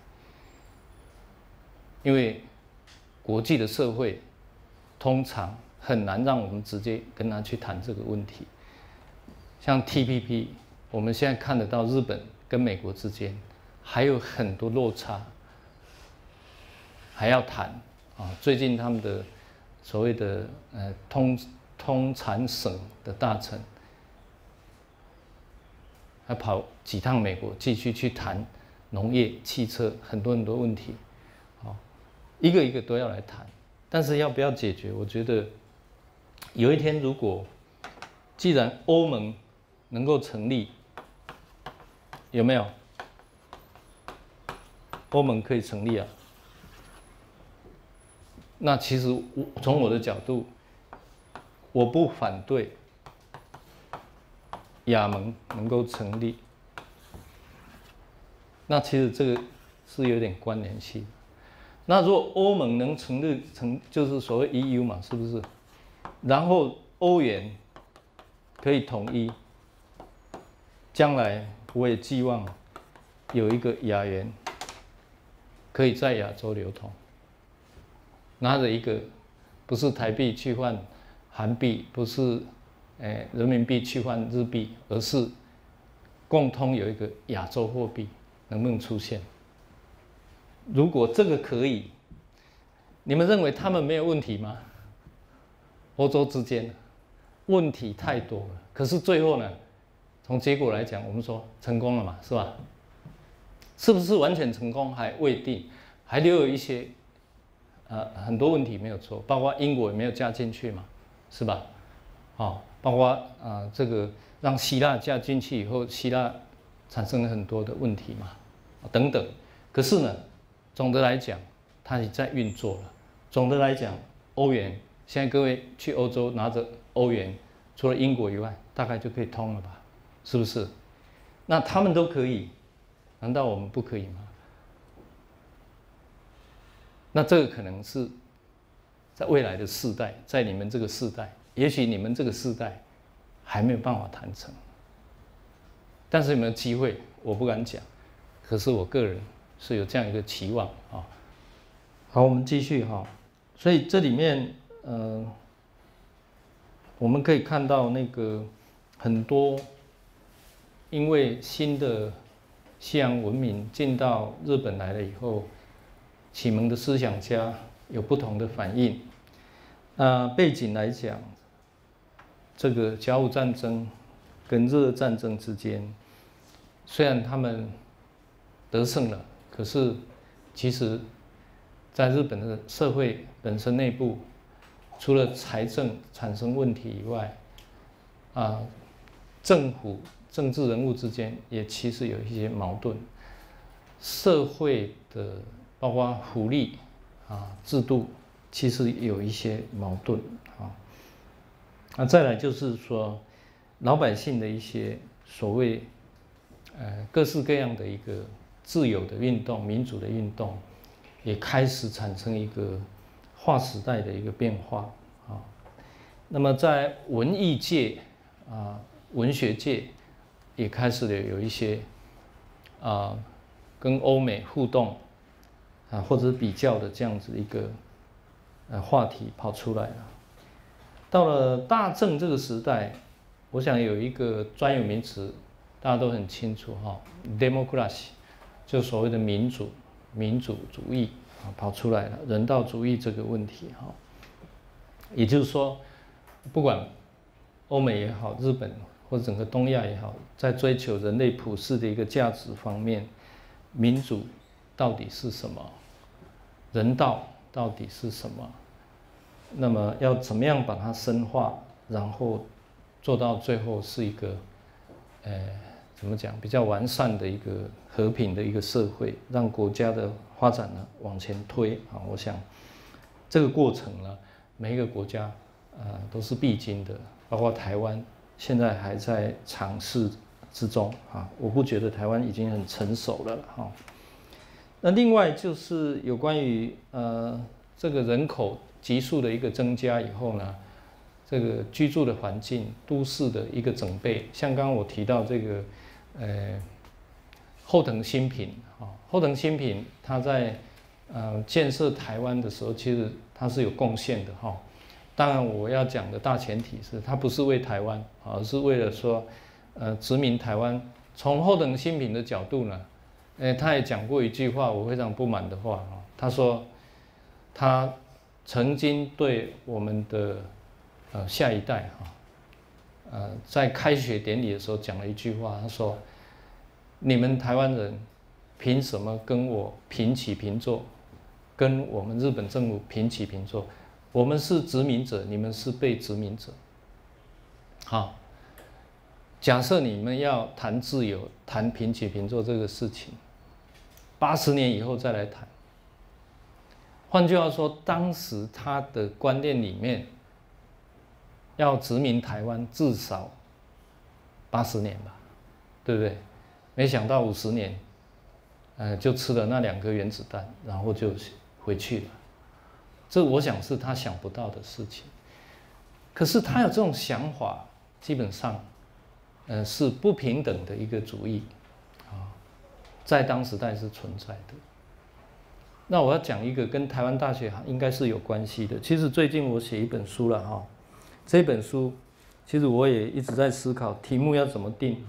Speaker 1: 因为国际的社会通常很难让我们直接跟他去谈这个问题。像 T P P， 我们现在看得到日本跟美国之间还有很多落差，还要谈啊。最近他们的所谓的呃通通产省的大臣，还跑几趟美国，继续去谈农业、汽车很多很多问题，好，一个一个都要来谈。但是要不要解决？我觉得有一天如果既然欧盟能够成立，有没有？欧盟可以成立啊。那其实我从我的角度，我不反对亚盟能够成立。那其实这个是有点关联性。那如果欧盟能成立成，就是所谓 E U 嘛，是不是？然后欧元可以统一，将来我也寄望有一个亚元可以在亚洲流通，拿着一个不是台币去换韩币，不是诶人民币去换日币，而是共通有一个亚洲货币，能不能出现？如果这个可以，你们认为他们没有问题吗？欧洲之间问题太多了，可是最后呢，从结果来讲，我们说成功了嘛，是吧？是不是完全成功还未定，还留有一些呃很多问题没有做，包括英国也没有加进去嘛，是吧？哦，包括啊、呃、这个让希腊加进去以后，希腊产生了很多的问题嘛，等等。可是呢，总的来讲，它也在运作了。总的来讲，欧元现在各位去欧洲拿着欧元，除了英国以外，大概就可以通了吧？是不是？那他们都可以，难道我们不可以吗？那这个可能是在未来的世代，在你们这个世代，也许你们这个世代还没有办法谈成，但是有没有机会，我不敢讲。可是我个人是有这样一个期望啊。好，我们继续哈。所以这里面，呃，我们可以看到那个很多，因为新的西洋文明进到日本来了以后，启蒙的思想家有不同的反应。那背景来讲，这个甲午战争跟日俄战争之间，虽然他们得胜了，可是其实在日本的社会本身内部，除了财政产生问题以外，啊，政府政治人物之间也其实有一些矛盾，社会的包括福利啊制度，其实有一些矛盾啊。那再来就是说，老百姓的一些所谓呃各式各样的一个自由的运动、民主的运动，也开始产生一个划时代的一个变化啊。那么在文艺界啊、文学界也开始了有一些啊跟欧美互动啊或者比较的这样子一个呃话题跑出来了。到了大正这个时代，我想有一个专有名词，大家都很清楚哈 ，democracy， 就所谓的民主、民主主义啊跑出来了，人道主义这个问题哈。也就是说，不管欧美也好，日本或者整个东亚也好，在追求人类普世的一个价值方面，民主到底是什么？人道到底是什么？那么要怎么样把它深化，然后做到最后是一个，呃，怎么讲比较完善的一个和平的一个社会，让国家的发展呢往前推啊？我想这个过程呢，每一个国家呃都是必经的，包括台湾现在还在尝试之中啊。我不觉得台湾已经很成熟了哈。那另外就是有关于呃这个人口急速的一个增加以后呢，这个居住的环境、都市的一个整备，像刚刚我提到这个呃后藤新平啊，后藤新平他在呃建设台湾的时候，其实他是有贡献的哈。当然我要讲的大前提是，他不是为台湾，而是为了说呃殖民台湾。从后藤新平的角度呢，哎，他也讲过一句话，我非常不满的话啊。他说，他曾经对我们的呃下一代哈，呃，在开学典礼的时候讲了一句话，他说：“你们台湾人凭什么跟我平起平坐，跟我们日本政府平起平坐？我们是殖民者，你们是被殖民者。好，假设你们要谈自由、谈平起平坐这个事情。”八十年以后再来谈。换句话说，当时他的观念里面，要殖民台湾至少八十年吧，对不对？没想到五十年，呃，就吃了那两颗原子弹，然后就回去了。这我想是他想不到的事情。可是他有这种想法，基本上，呃，是不平等的一个主义。在当时代是存在的。那我要讲一个跟台湾大学应该是有关系的。其实最近我写一本书了哈，这本书其实我也一直在思考题目要怎么定。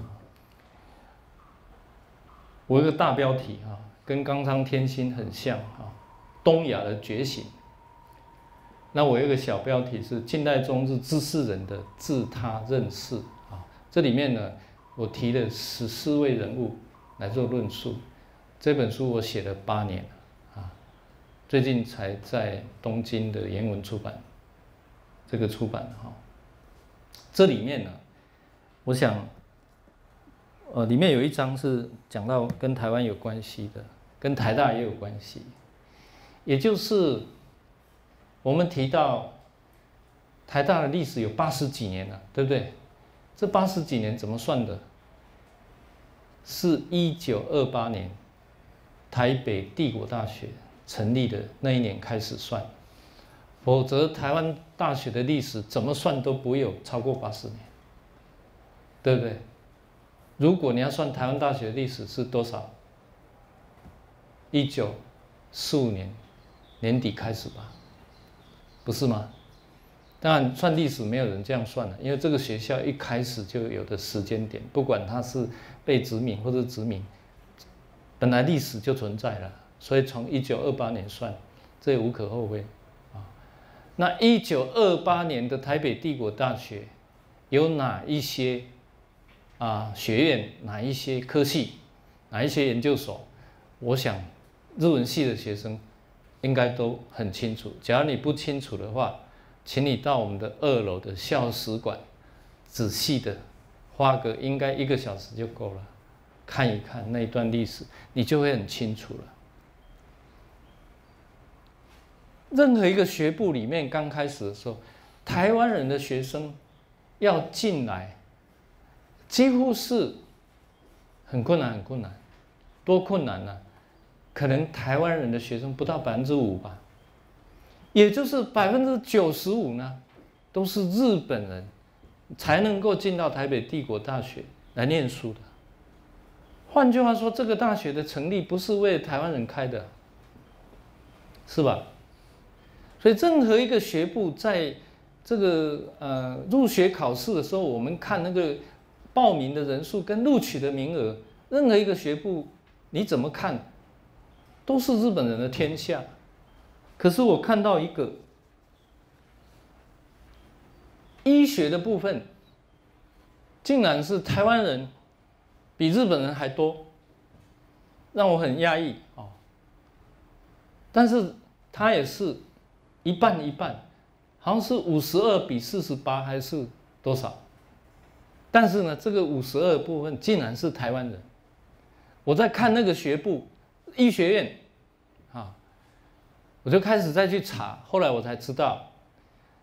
Speaker 1: 我有个大标题哈，跟冈仓天心很像哈，东亚的觉醒。那我有一个小标题是近代中日知识人的自他认识啊。这里面呢，我提了十四位人物来做论述。这本书我写了八年了啊，最近才在东京的研文出版，这个出版哈。这里面呢，我想，呃，里面有一章是讲到跟台湾有关系的，跟台大也有关系，也就是我们提到台大的历史有八十几年了，对不对？这八十几年怎么算的？是一九二八年台北帝国大学成立的那一年开始算，否则台湾大学的历史怎么算都不会有超过八十年，对不对？如果你要算台湾大学的历史是多少？一九四五年年底开始吧，不是吗？当然，算历史没有人这样算了，因为这个学校一开始就有的时间点，不管它是被殖民或者殖民，本来历史就存在了，所以从一九二八年算，这也无可厚非啊。那一九二八年的台北帝国大学有哪一些啊学院、哪一些科系、哪一些研究所？我想日文系的学生应该都很清楚。假如你不清楚的话，请你到我们的二楼的校史馆，仔细的花个应该一个小时就够了，看一看那一段历史，你就会很清楚了。任何一个学部里面刚开始的时候，台湾人的学生要进来，几乎是很困难，很困难，多困难呢、啊？可能台湾人的学生不到百分之五吧。也就是百分之九十五呢，都是日本人才能够进到台北帝国大学来念书的。换句话说，这个大学的成立不是为台湾人开的，是吧？所以任何一个学部在这个呃入学考试的时候，我们看那个报名的人数跟录取的名额，任何一个学部你怎么看，都是日本人的天下。可是我看到一个医学的部分，竟然是台湾人比日本人还多，让我很压抑哦。但是它也是一半一半，好像是五十二比四十八还是多少？但是呢，这个五十二部分竟然是台湾人。我在看那个学部医学院啊。我就开始再去查，后来我才知道，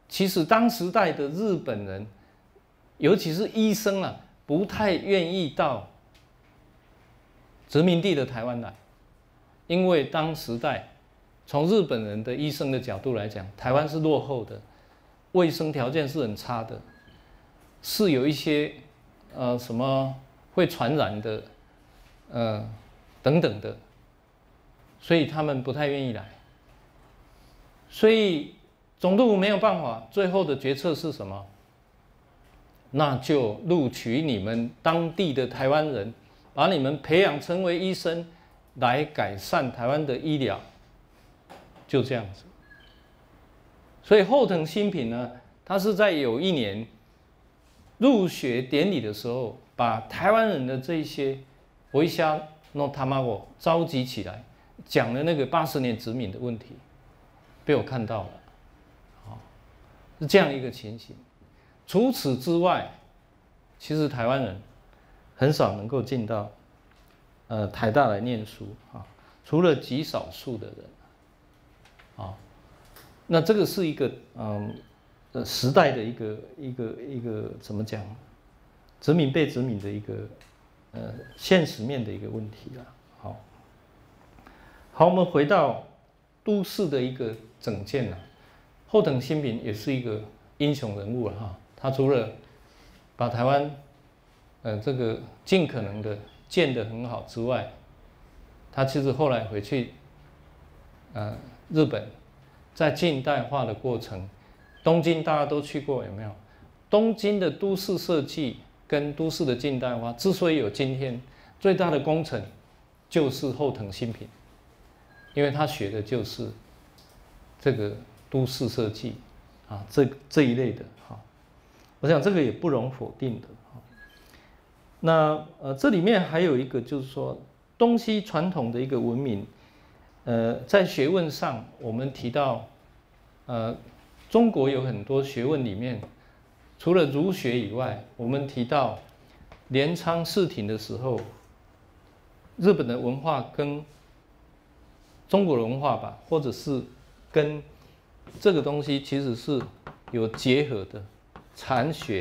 Speaker 1: 其实当时代的日本人，尤其是医生啊，不太愿意到殖民地的台湾来，因为当时代从日本人的医生的角度来讲，台湾是落后的，卫生条件是很差的，是有一些呃什么会传染的，呃等等的，所以他们不太愿意来。所以总督府没有办法，最后的决策是什么？那就录取你们当地的台湾人，把你们培养成为医生，来改善台湾的医疗，就这样子。所以后藤新平呢，他是在有一年入学典礼的时候，把台湾人的这些お医者の卵召集起来，讲了那个八十年殖民的问题，被我看到了，好，是这样一个情形。除此之外，其实台湾人很少能够进到呃台大来念书啊，除了极少数的人啊。那这个是一个嗯呃时代的一个一个一个怎么讲，殖民被殖民的一个呃现实面的一个问题啦。好，好，我们回到都市的一个整建啦，后藤新平也是一个英雄人物了哈。他除了把台湾，呃，这个尽可能的建得很好之外，他其实后来回去，呃，日本，在近代化的过程，东京大家都去过有没有？东京的都市设计跟都市的近代化之所以有今天，最大的功臣就是后藤新平，因为他学的就是这个都市设计啊，这这一类的哈。我想这个也不容否定的。那呃，这里面还有一个就是说，东西传统的一个文明，呃，在学问上，我们提到，呃，中国有很多学问里面，除了儒学以外，我们提到镰仓事庭的时候，日本的文化跟中国的文化吧，或者是跟这个东西其实是有结合的。禅学，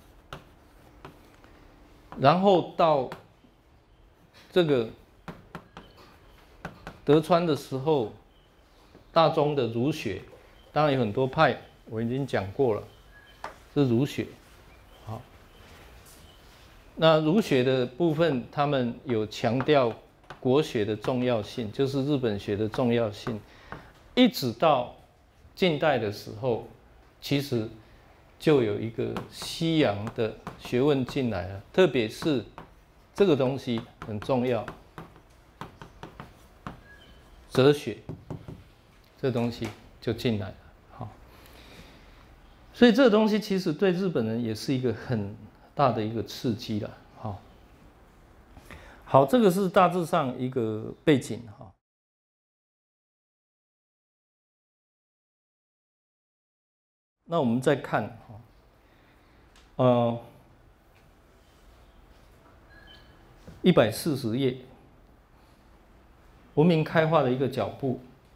Speaker 1: 然后到这个德川的时候，大宗的儒学，当然有很多派，我已经讲过了，是儒学。好，那儒学的部分，他们有强调国学的重要性，就是日本学的重要性，一直到近代的时候，其实就有一个西洋的学问进来了，特别是这个东西很重要，哲学这东西就进来了。好，所以这个东西其实对日本人也是一个很大的一个刺激了。好，好，这个是大致上一个背景哈。那我们再看，呃，一百四十页，文明开化的一个脚步，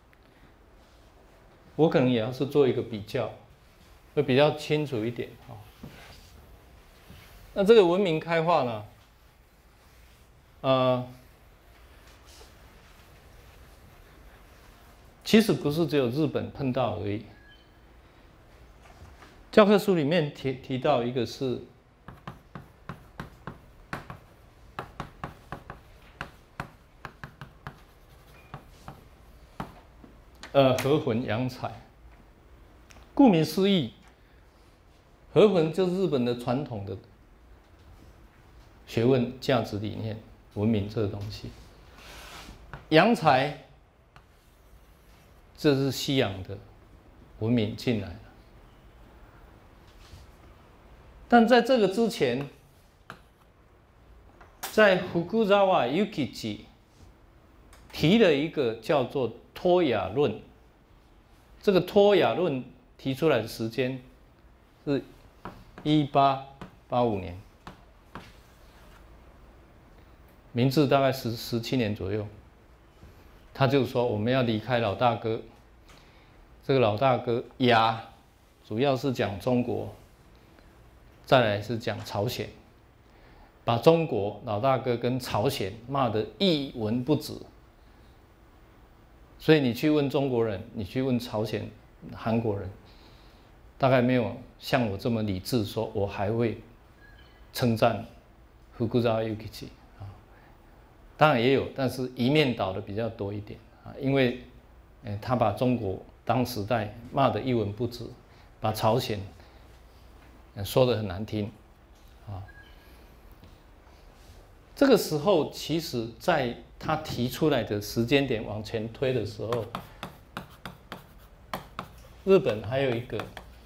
Speaker 1: 我可能也要是做一个比较，会比较清楚一点哈。那这个文明开化呢，呃，其实不是只有日本碰到而已。教科书里面提提到一个是，呃，和魂洋才。顾名思义，和魂就是日本的传统的学问、价值理念、文明这个东西。洋才，这是西洋的文明进来了。但在这个之前，在福沢諭吉提了一个叫做脱亚论。这个脱亚论提出来的时间是一八八五年，明治大概十十七年左右。他就说我们要离开老大哥，这个老大哥亚主要是讲中国，再来是讲朝鲜，把中国老大哥跟朝鲜骂得一文不值。所以你去问中国人，你去问朝鲜、韩国人，大概没有像我这么理智，说我还会称赞福沢諭吉啊。当然也有，但是一面倒的比较多一点啊，因为，呃，他把中国当时代骂得一文不值，把朝鲜说得很难听啊。这个时候，其实在他提出来的时间点往前推的时候，日本还有一个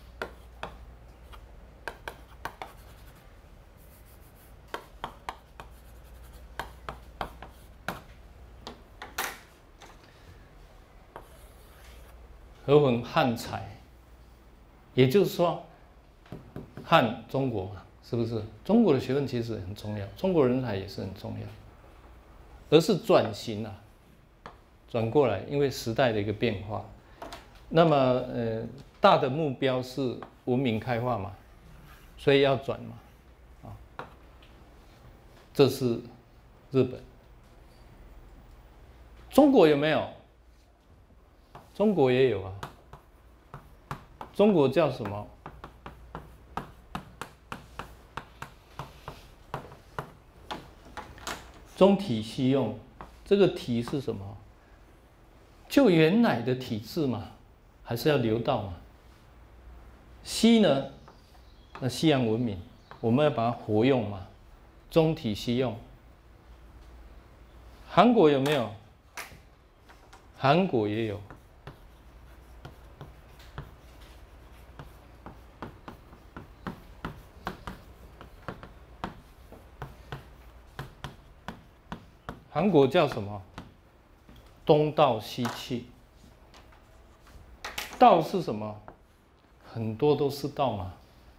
Speaker 1: 和文汉才，也就是说，汉中国嘛，是不是？中国的学问其实很重要，中国人才也是很重要，而是转型啊，转过来，因为时代的一个变化。那么，呃，大的目标是文明开化嘛，所以要转嘛，啊，这是日本。中国有没有？中国也有啊。中国叫什么？中体西用，这个体是什么？就原来的体制嘛，还是要留到嘛。西呢，那西洋文明，我们要把它活用嘛，中体西用。韩国有没有？韩国也有。韩国叫什么？东道西气。道是什么？很多都是道嘛，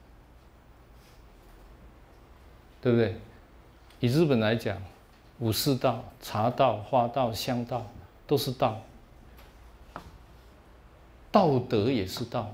Speaker 1: 对不对？以日本来讲，武士道、茶道、花道、香道都是道，道德也是道。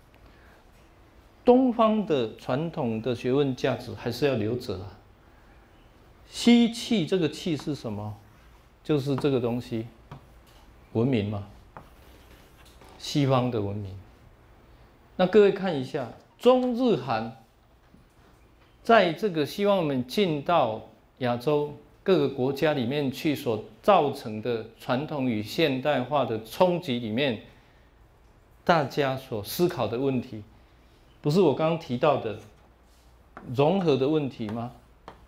Speaker 1: 东方的传统的学问价值还是要留着啊。西气这个气是什么？就是这个东西，文明嘛，西方的文明。那各位看一下，中日韩在这个希望我们进到亚洲各个国家里面去所造成的传统与现代化的冲击里面，大家所思考的问题，不是我刚刚提到的融合的问题吗？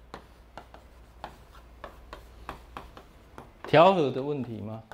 Speaker 1: 调和的问题吗？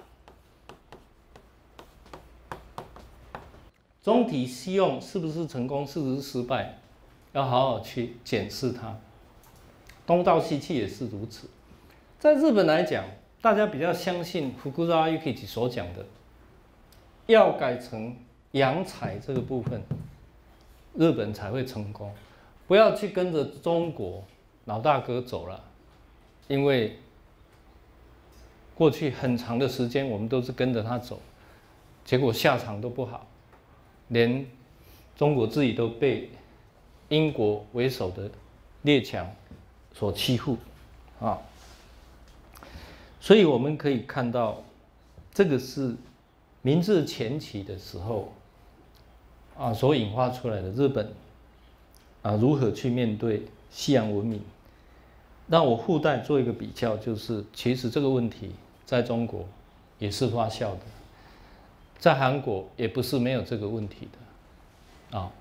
Speaker 1: 中体西用是不是成功，是不是失败？要好好去检视它。东道西气也是如此。在日本来讲，大家比较相信福沢諭吉所讲的，要改成洋才这个部分，日本才会成功。不要去跟着中国老大哥走了，因为过去很长的时间我们都是跟着他走，结果下场都不好，连中国自己都被英国为首的列强所欺负啊。所以我们可以看到，这个是明治前期的时候啊所引发出来的日本啊如何去面对西洋文明。那我附带做一个比较，就是其实这个问题在中国也是发酵的，在韩国也不是没有这个问题的啊。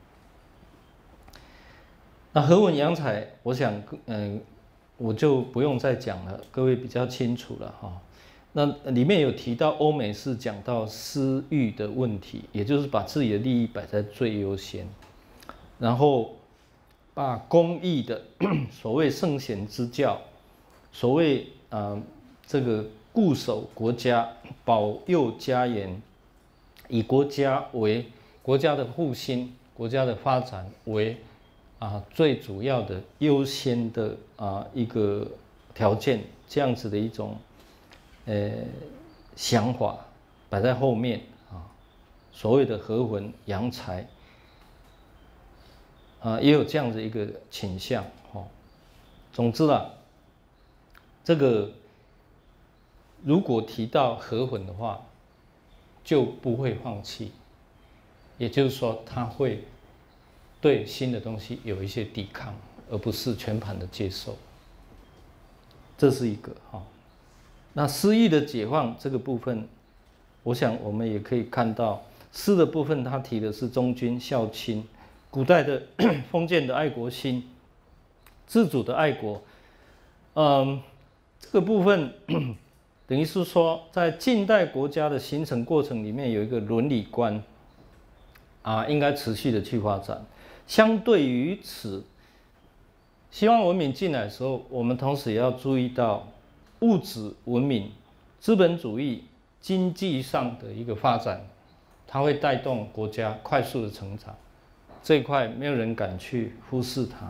Speaker 1: 那和文洋才，我想，嗯、呃，我就不用再讲了，各位比较清楚了哈。那里面有提到欧美是讲到私欲的问题，也就是把自己的利益摆在最优先，然后把公益的所谓圣贤之教，所谓呃这个固守国家、保佑家园，以国家为国家的复兴、国家的发展为啊最主要的优先的啊一个条件，这样子的一种呃想法摆在后面啊，所谓的和文洋才啊，也有这样的一个倾向哦。总之啦，这个如果提到和混的话，就不会放弃，也就是说，他会对新的东西有一些抵抗，而不是全盘的接受。这是一个哈。那诗意的解放这个部分，我想我们也可以看到，诗的部分他提的是忠君孝亲。古代的封建的爱国心，自主的爱国，嗯，这个部分等于是说，在近代国家的形成过程里面，有一个伦理观啊，应该持续的去发展。相对于此，西方文明进来的时候，我们同时也要注意到物质文明、资本主义经济上的一个发展，它会带动国家快速的成长。这一块没有人敢去忽视它。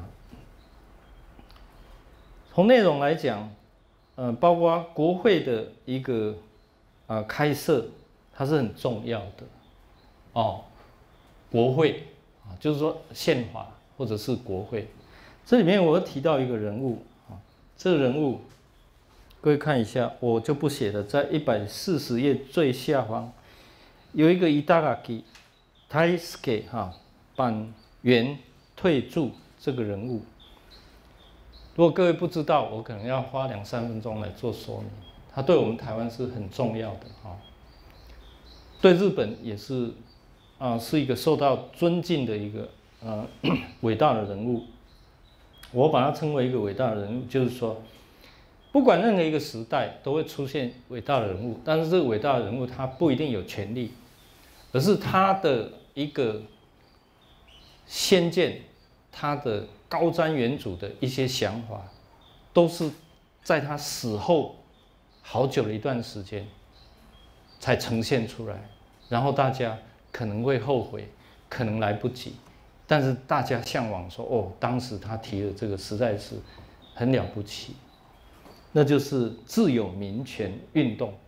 Speaker 1: 从内容来讲，呃，包括国会的一个啊、呃、开设，它是很重要的哦。国会啊，就是说宪法或者是国会。这里面我提到一个人物啊，这个人物各位看一下，我就不写了，在一百四十页最下方有一个伊达拉基泰斯给哈。板垣退助这个人物，如果各位不知道，我可能要花两三分钟来做说明。他对我们台湾是很重要的哈，对日本也是啊、呃，是一个受到尊敬的一个呃伟大的人物。我把他称为一个伟大的人物，就是说，不管任何一个时代都会出现伟大的人物，但是这个伟大的人物他不一定有权利，而是他的一个先见，他的高瞻远瞩的一些想法，都是在他死后好久的一段时间才呈现出来，然后大家可能会后悔，可能来不及，但是大家向往说，哦，当时他提的这个实在是很了不起，那就是自由民权运动。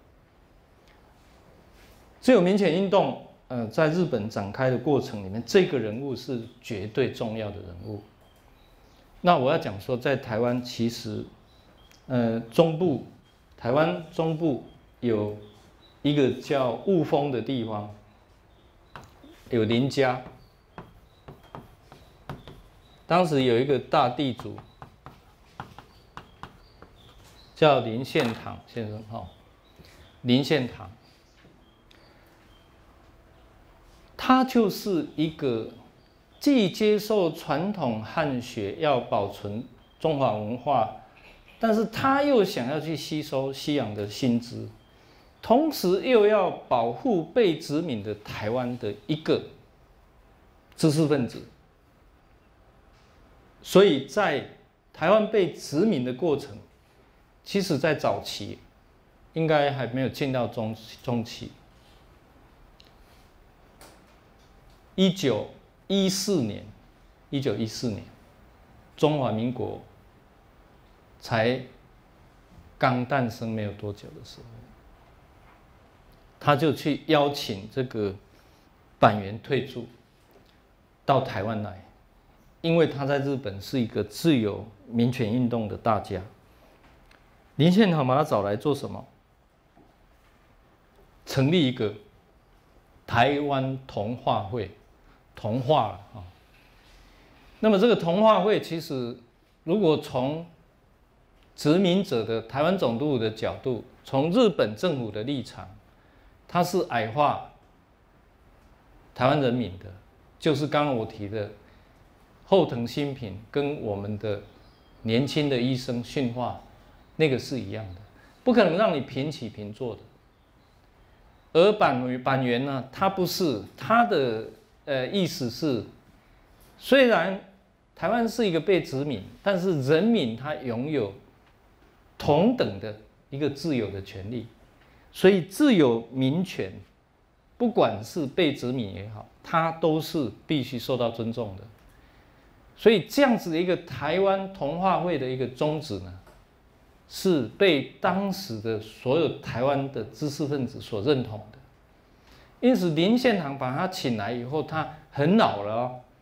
Speaker 1: 自由民权运动。呃，在日本展开的过程里面，这个人物是绝对重要的人物。那我要讲说，在台湾其实，呃，中部，台湾中部有一个叫雾峰的地方，有林家。当时有一个大地主叫林献堂先生，哈，林献堂。他就是一个既接受传统汉学，要保存中华文化，但是他又想要去吸收西洋的新知，同时又要保护被殖民的台湾的一个知识分子。所以在台湾被殖民的过程，其实在早期应该还没有进到中中期。一九一四年，一九一四年，中华民国才刚诞生没有多久的时候，他就去邀请这个板垣退助到台湾来，因为他在日本是一个自由民权运动的大家。林献堂把他找来做什么？成立一个台湾同化会。同化了啊。那么这个同化会其实，如果从殖民者的台湾总督的角度，从日本政府的立场，它是矮化台湾人民的，就是刚刚我提的后藤新平跟我们的年轻的医生训话，那个是一样的，不可能让你平起平坐的。而板板垣呢，他不是他的。呃，意思是，虽然台湾是一个被殖民，但是人民他拥有同等的一个自由的权利，所以自由民权，不管是被殖民也好，它都是必须受到尊重的。所以这样子的一个台湾同化会的一个宗旨呢，是被当时的所有台湾的知识分子所认同的。因此，林献堂把他请来以后，他很老了哦，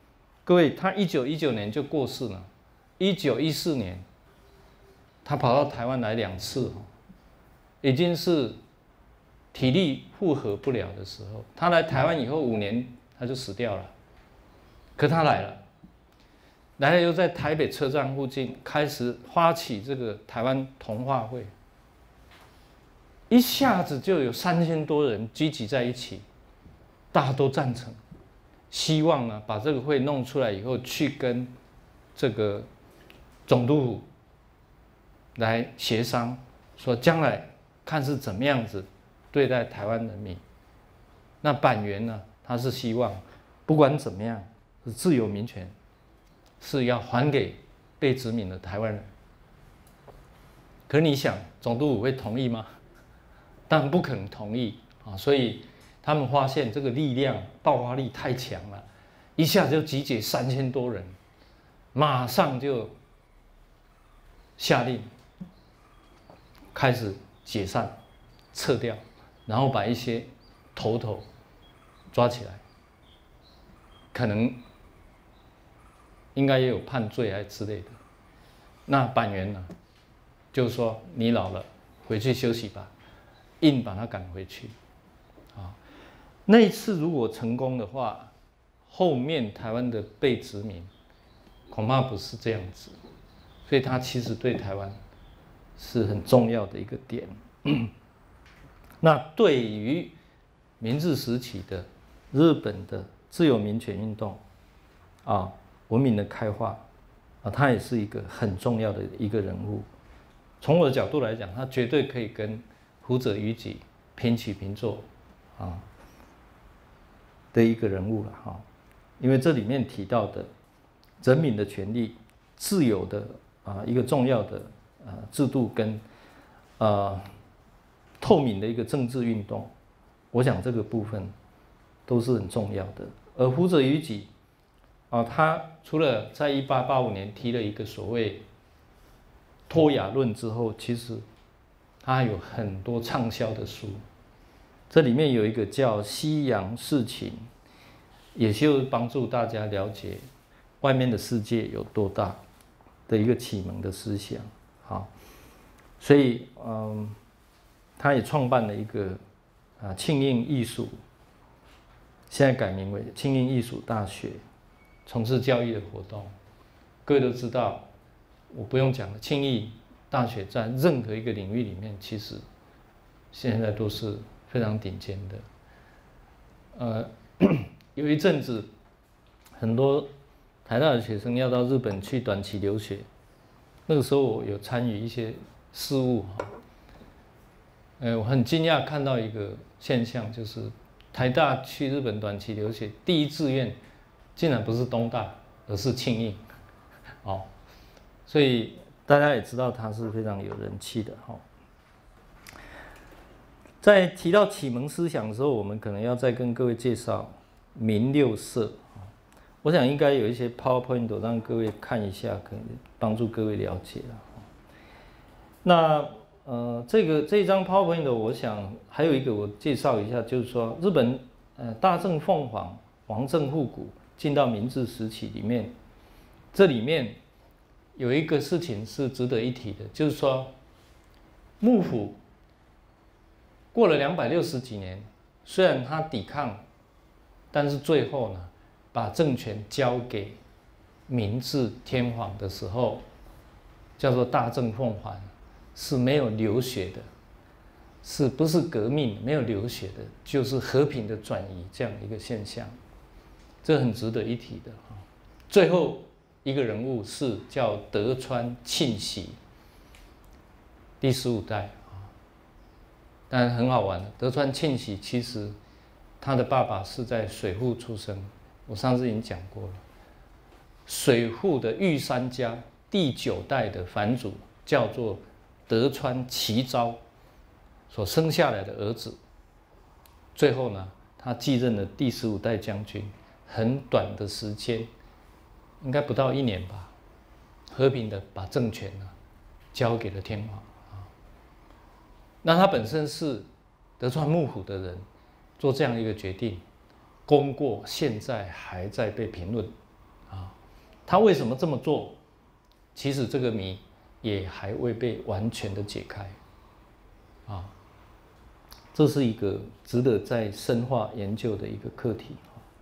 Speaker 1: 各位，他一九一九年就过世了，一九一四年他跑到台湾来两次，已经是体力负荷不了的时候。他来台湾以后五年他就死掉了，可他来了。来了又在台北车站附近开始发起这个台湾同化会，一下子就有三千多人聚集在一起，大家都赞成，希望呢把这个会弄出来以后，去跟这个总督府来协商，说将来看是怎么样子对待台湾人民。那板垣呢，他是希望不管怎么样，是自由民权。是要还给被殖民的台湾人，可你想，总督府会同意吗？当然不可能同意啊！所以他们发现这个力量爆发力太强了，一下子就集结三千多人，马上就下令开始解散、撤掉，然后把一些头头抓起来，可能。应该也有判罪还之类的，那板垣呢，就说你老了，回去休息吧，硬把他赶回去，啊，那一次如果成功的话，后面台湾的被殖民恐怕不是这样子，所以他其实对台湾是很重要的一个点。那对于明治时期的日本的自由民权运动，啊。文明的开化，啊，他也是一个很重要的一个人物。从我的角度来讲，他绝对可以跟福泽谕吉平起平坐，啊的一个人物了哈。因为这里面提到的人民的权利、自由的啊一个重要的呃制度跟呃透明的一个政治运动，我想这个部分都是很重要的。而福泽谕吉。啊，他除了在一八八五年提了一个所谓脱亚论之后，其实他还有很多畅销的书。这里面有一个叫《西洋事情》，也就是帮助大家了解外面的世界有多大的一个启蒙的思想。好，所以嗯，他也创办了一个啊庆应艺术，现在改名为庆应艺术大学。从事教育的活动，各位都知道，我不用讲了。庆应大学在任何一个领域里面，其实现在都是非常顶尖的。呃，有一阵子，很多台大的学生要到日本去短期留学，那个时候我有参与一些事务哈。呃，我很惊讶看到一个现象，就是台大去日本短期留学，第一志愿。竟然不是东大，而是庆应，哦，所以大家也知道他是非常有人气的哈。在提到启蒙思想的时候，我们可能要再跟各位介绍民六社，我想应该有一些 PowerPoint 让各位看一下，可能帮助各位了解了。那呃，这个这一张 PowerPoint 我想还有一个我介绍一下，就是说日本呃大正奉皇、王政复古。进到明治时期里面，这里面有一个事情是值得一提的，就是说，幕府过了两百六十几年，虽然他抵抗，但是最后呢，把政权交给明治天皇的时候，叫做大政奉还，是没有流血的，是不是革命没有流血的，就是和平的转移这样一个现象。这很值得一提的哈。最后一个人物是叫德川庆喜，第十五代啊。当然很好玩的，德川庆喜其实他的爸爸是在水户出生，我上次已经讲过了。水户的御三家第九代的藩主叫做德川齐昭所生下来的儿子，最后呢，他继任了第十五代将军。很短的时间，应该不到一年吧，和平的把政权呢交给了天皇啊。那他本身是德川幕府的人，做这样一个决定，功过现在还在被评论啊。 他为什么这么做？其实这个谜也还未被完全的解开，啊，这是一个值得再深化研究的一个课题。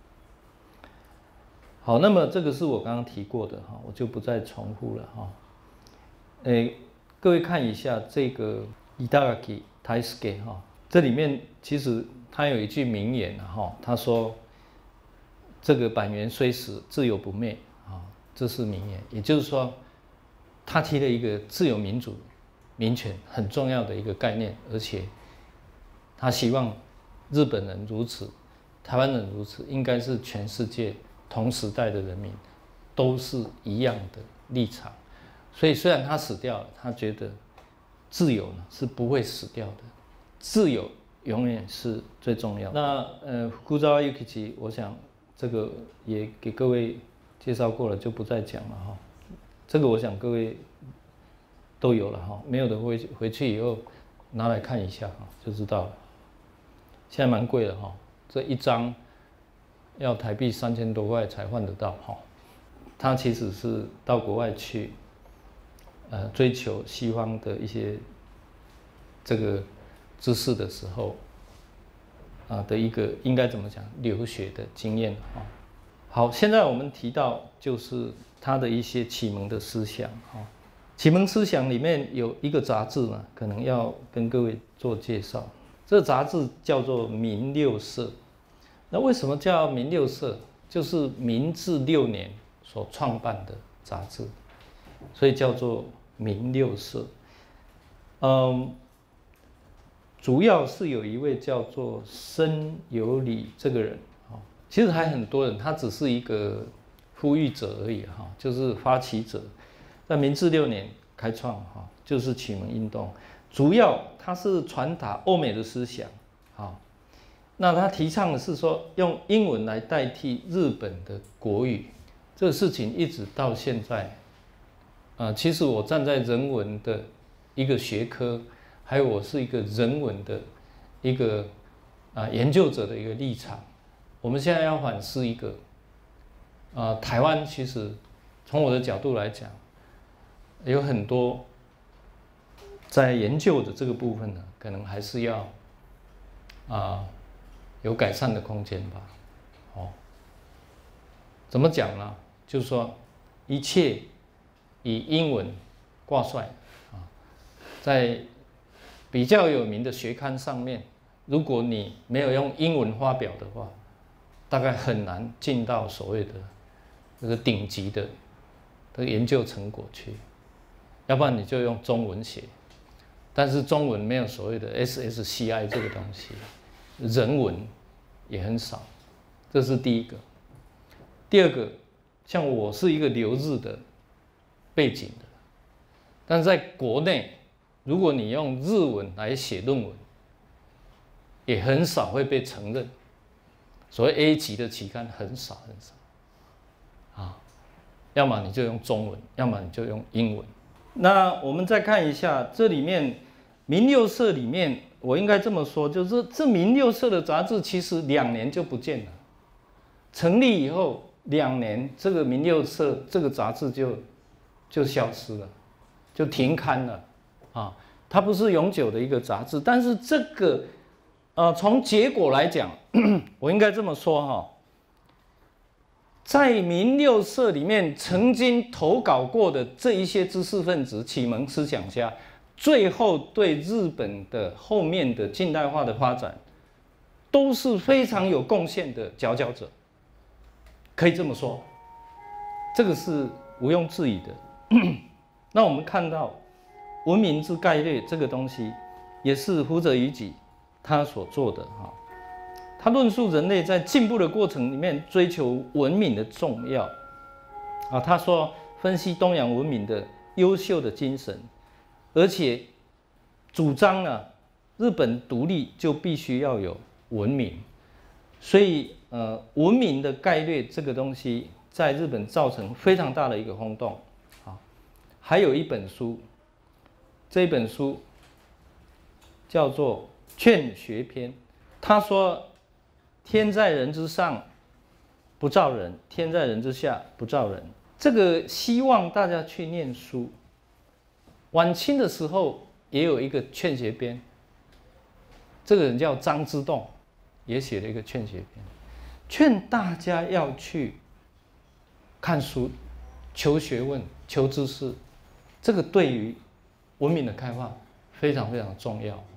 Speaker 1: 好，那么这个是我刚刚提过的哈，我就不再重复了哈。诶，各位看一下这个伊达拉基泰斯给哈，这里面其实他有一句名言哈，他说：“这个板垣虽死，自由不灭。”啊，这是名言，也就是说，他提了一个自由民主、民权很重要的一个概念，而且他希望日本人如此，台湾人如此，应该是全世界同时代的人民都是一样的立场。所以虽然他死掉了，他觉得自由呢是不会死掉的，自由永远是最重要的。那呃，福沢諭吉，我想这个也给各位介绍过了，就不再讲了哈。这个我想各位都有了哈，没有的回回去以后拿来看一下哈，就知道了。现在蛮贵的哈，这一张要台币三千多块才换得到哈。他其实是到国外去，呃，追求西方的一些这个知识的时候，啊的一个应该怎么讲留学的经验哈。好，现在我们提到就是他的一些启蒙的思想哈。启蒙思想里面有一个杂志呢，可能要跟各位做介绍。这个杂志叫做《明六社》。那为什么叫明六社？就是明治六年所创办的杂志，所以叫做明六社。嗯，主要是有一位叫做森有礼这个人。其实还很多人，他只是一个呼吁者而已哈，就是发起者。在明治六年开创哈，就是启蒙运动，主要他是传达欧美的思想啊。那他提倡的是说，用英文来代替日本的国语，这个事情一直到现在，啊，其实我站在人文的一个学科，还有我是一个人文的一个啊研究者的一个立场。我们现在要反思一个，呃，台湾其实从我的角度来讲，有很多在研究的这个部分呢，可能还是要啊有改善的空间吧。哦，怎么讲呢？就是说，一切以英文挂帅啊，在比较有名的学刊上面，如果你没有用英文发表的话，大概很难进到所谓的这个顶级的的研究成果去，要不然你就用中文写，但是中文没有所谓的 S S C I 这个东西，人文也很少，这是第一个。第二个，像我是一个留日的背景的，但是在国内，如果你用日文来写论文，也很少会被承认。所谓 A 级的期刊很少很少，啊，要么你就用中文，要么你就用英文。那我们再看一下这里面明六社里面，我应该这么说，就是这明六社的杂志其实两年就不见了，成立以后两年，这个明六社这个杂志就就消失了，就停刊了，啊，它不是永久的一个杂志，但是这个。呃，从结果来讲，我应该这么说哈，在明六社里面曾经投稿过的这一些知识分子、启蒙思想家，最后对日本的后面的近代化的发展，都是非常有贡献的佼佼者，可以这么说，这个是毋庸置疑的。那我们看到《文明之概略》这个东西，也是福泽谕吉他所做的哈，他论述人类在进步的过程里面追求文明的重要啊。他说，分析东洋文明的优秀的精神，而且主张呢，日本独立就必须要有文明，所以呃，文明的概略这个东西在日本造成非常大的一个轰动啊。还有一本书，这一本书叫做《劝学篇》，他说：“天在人之上，不造人；天在人之下，不造人。 这个希望大家去念书。晚清的时候也有一个劝学编，这个人叫张之洞，也写了一个劝学编，劝大家要去看书、求学问、求知识，这个对于文明的开放非常非常重要。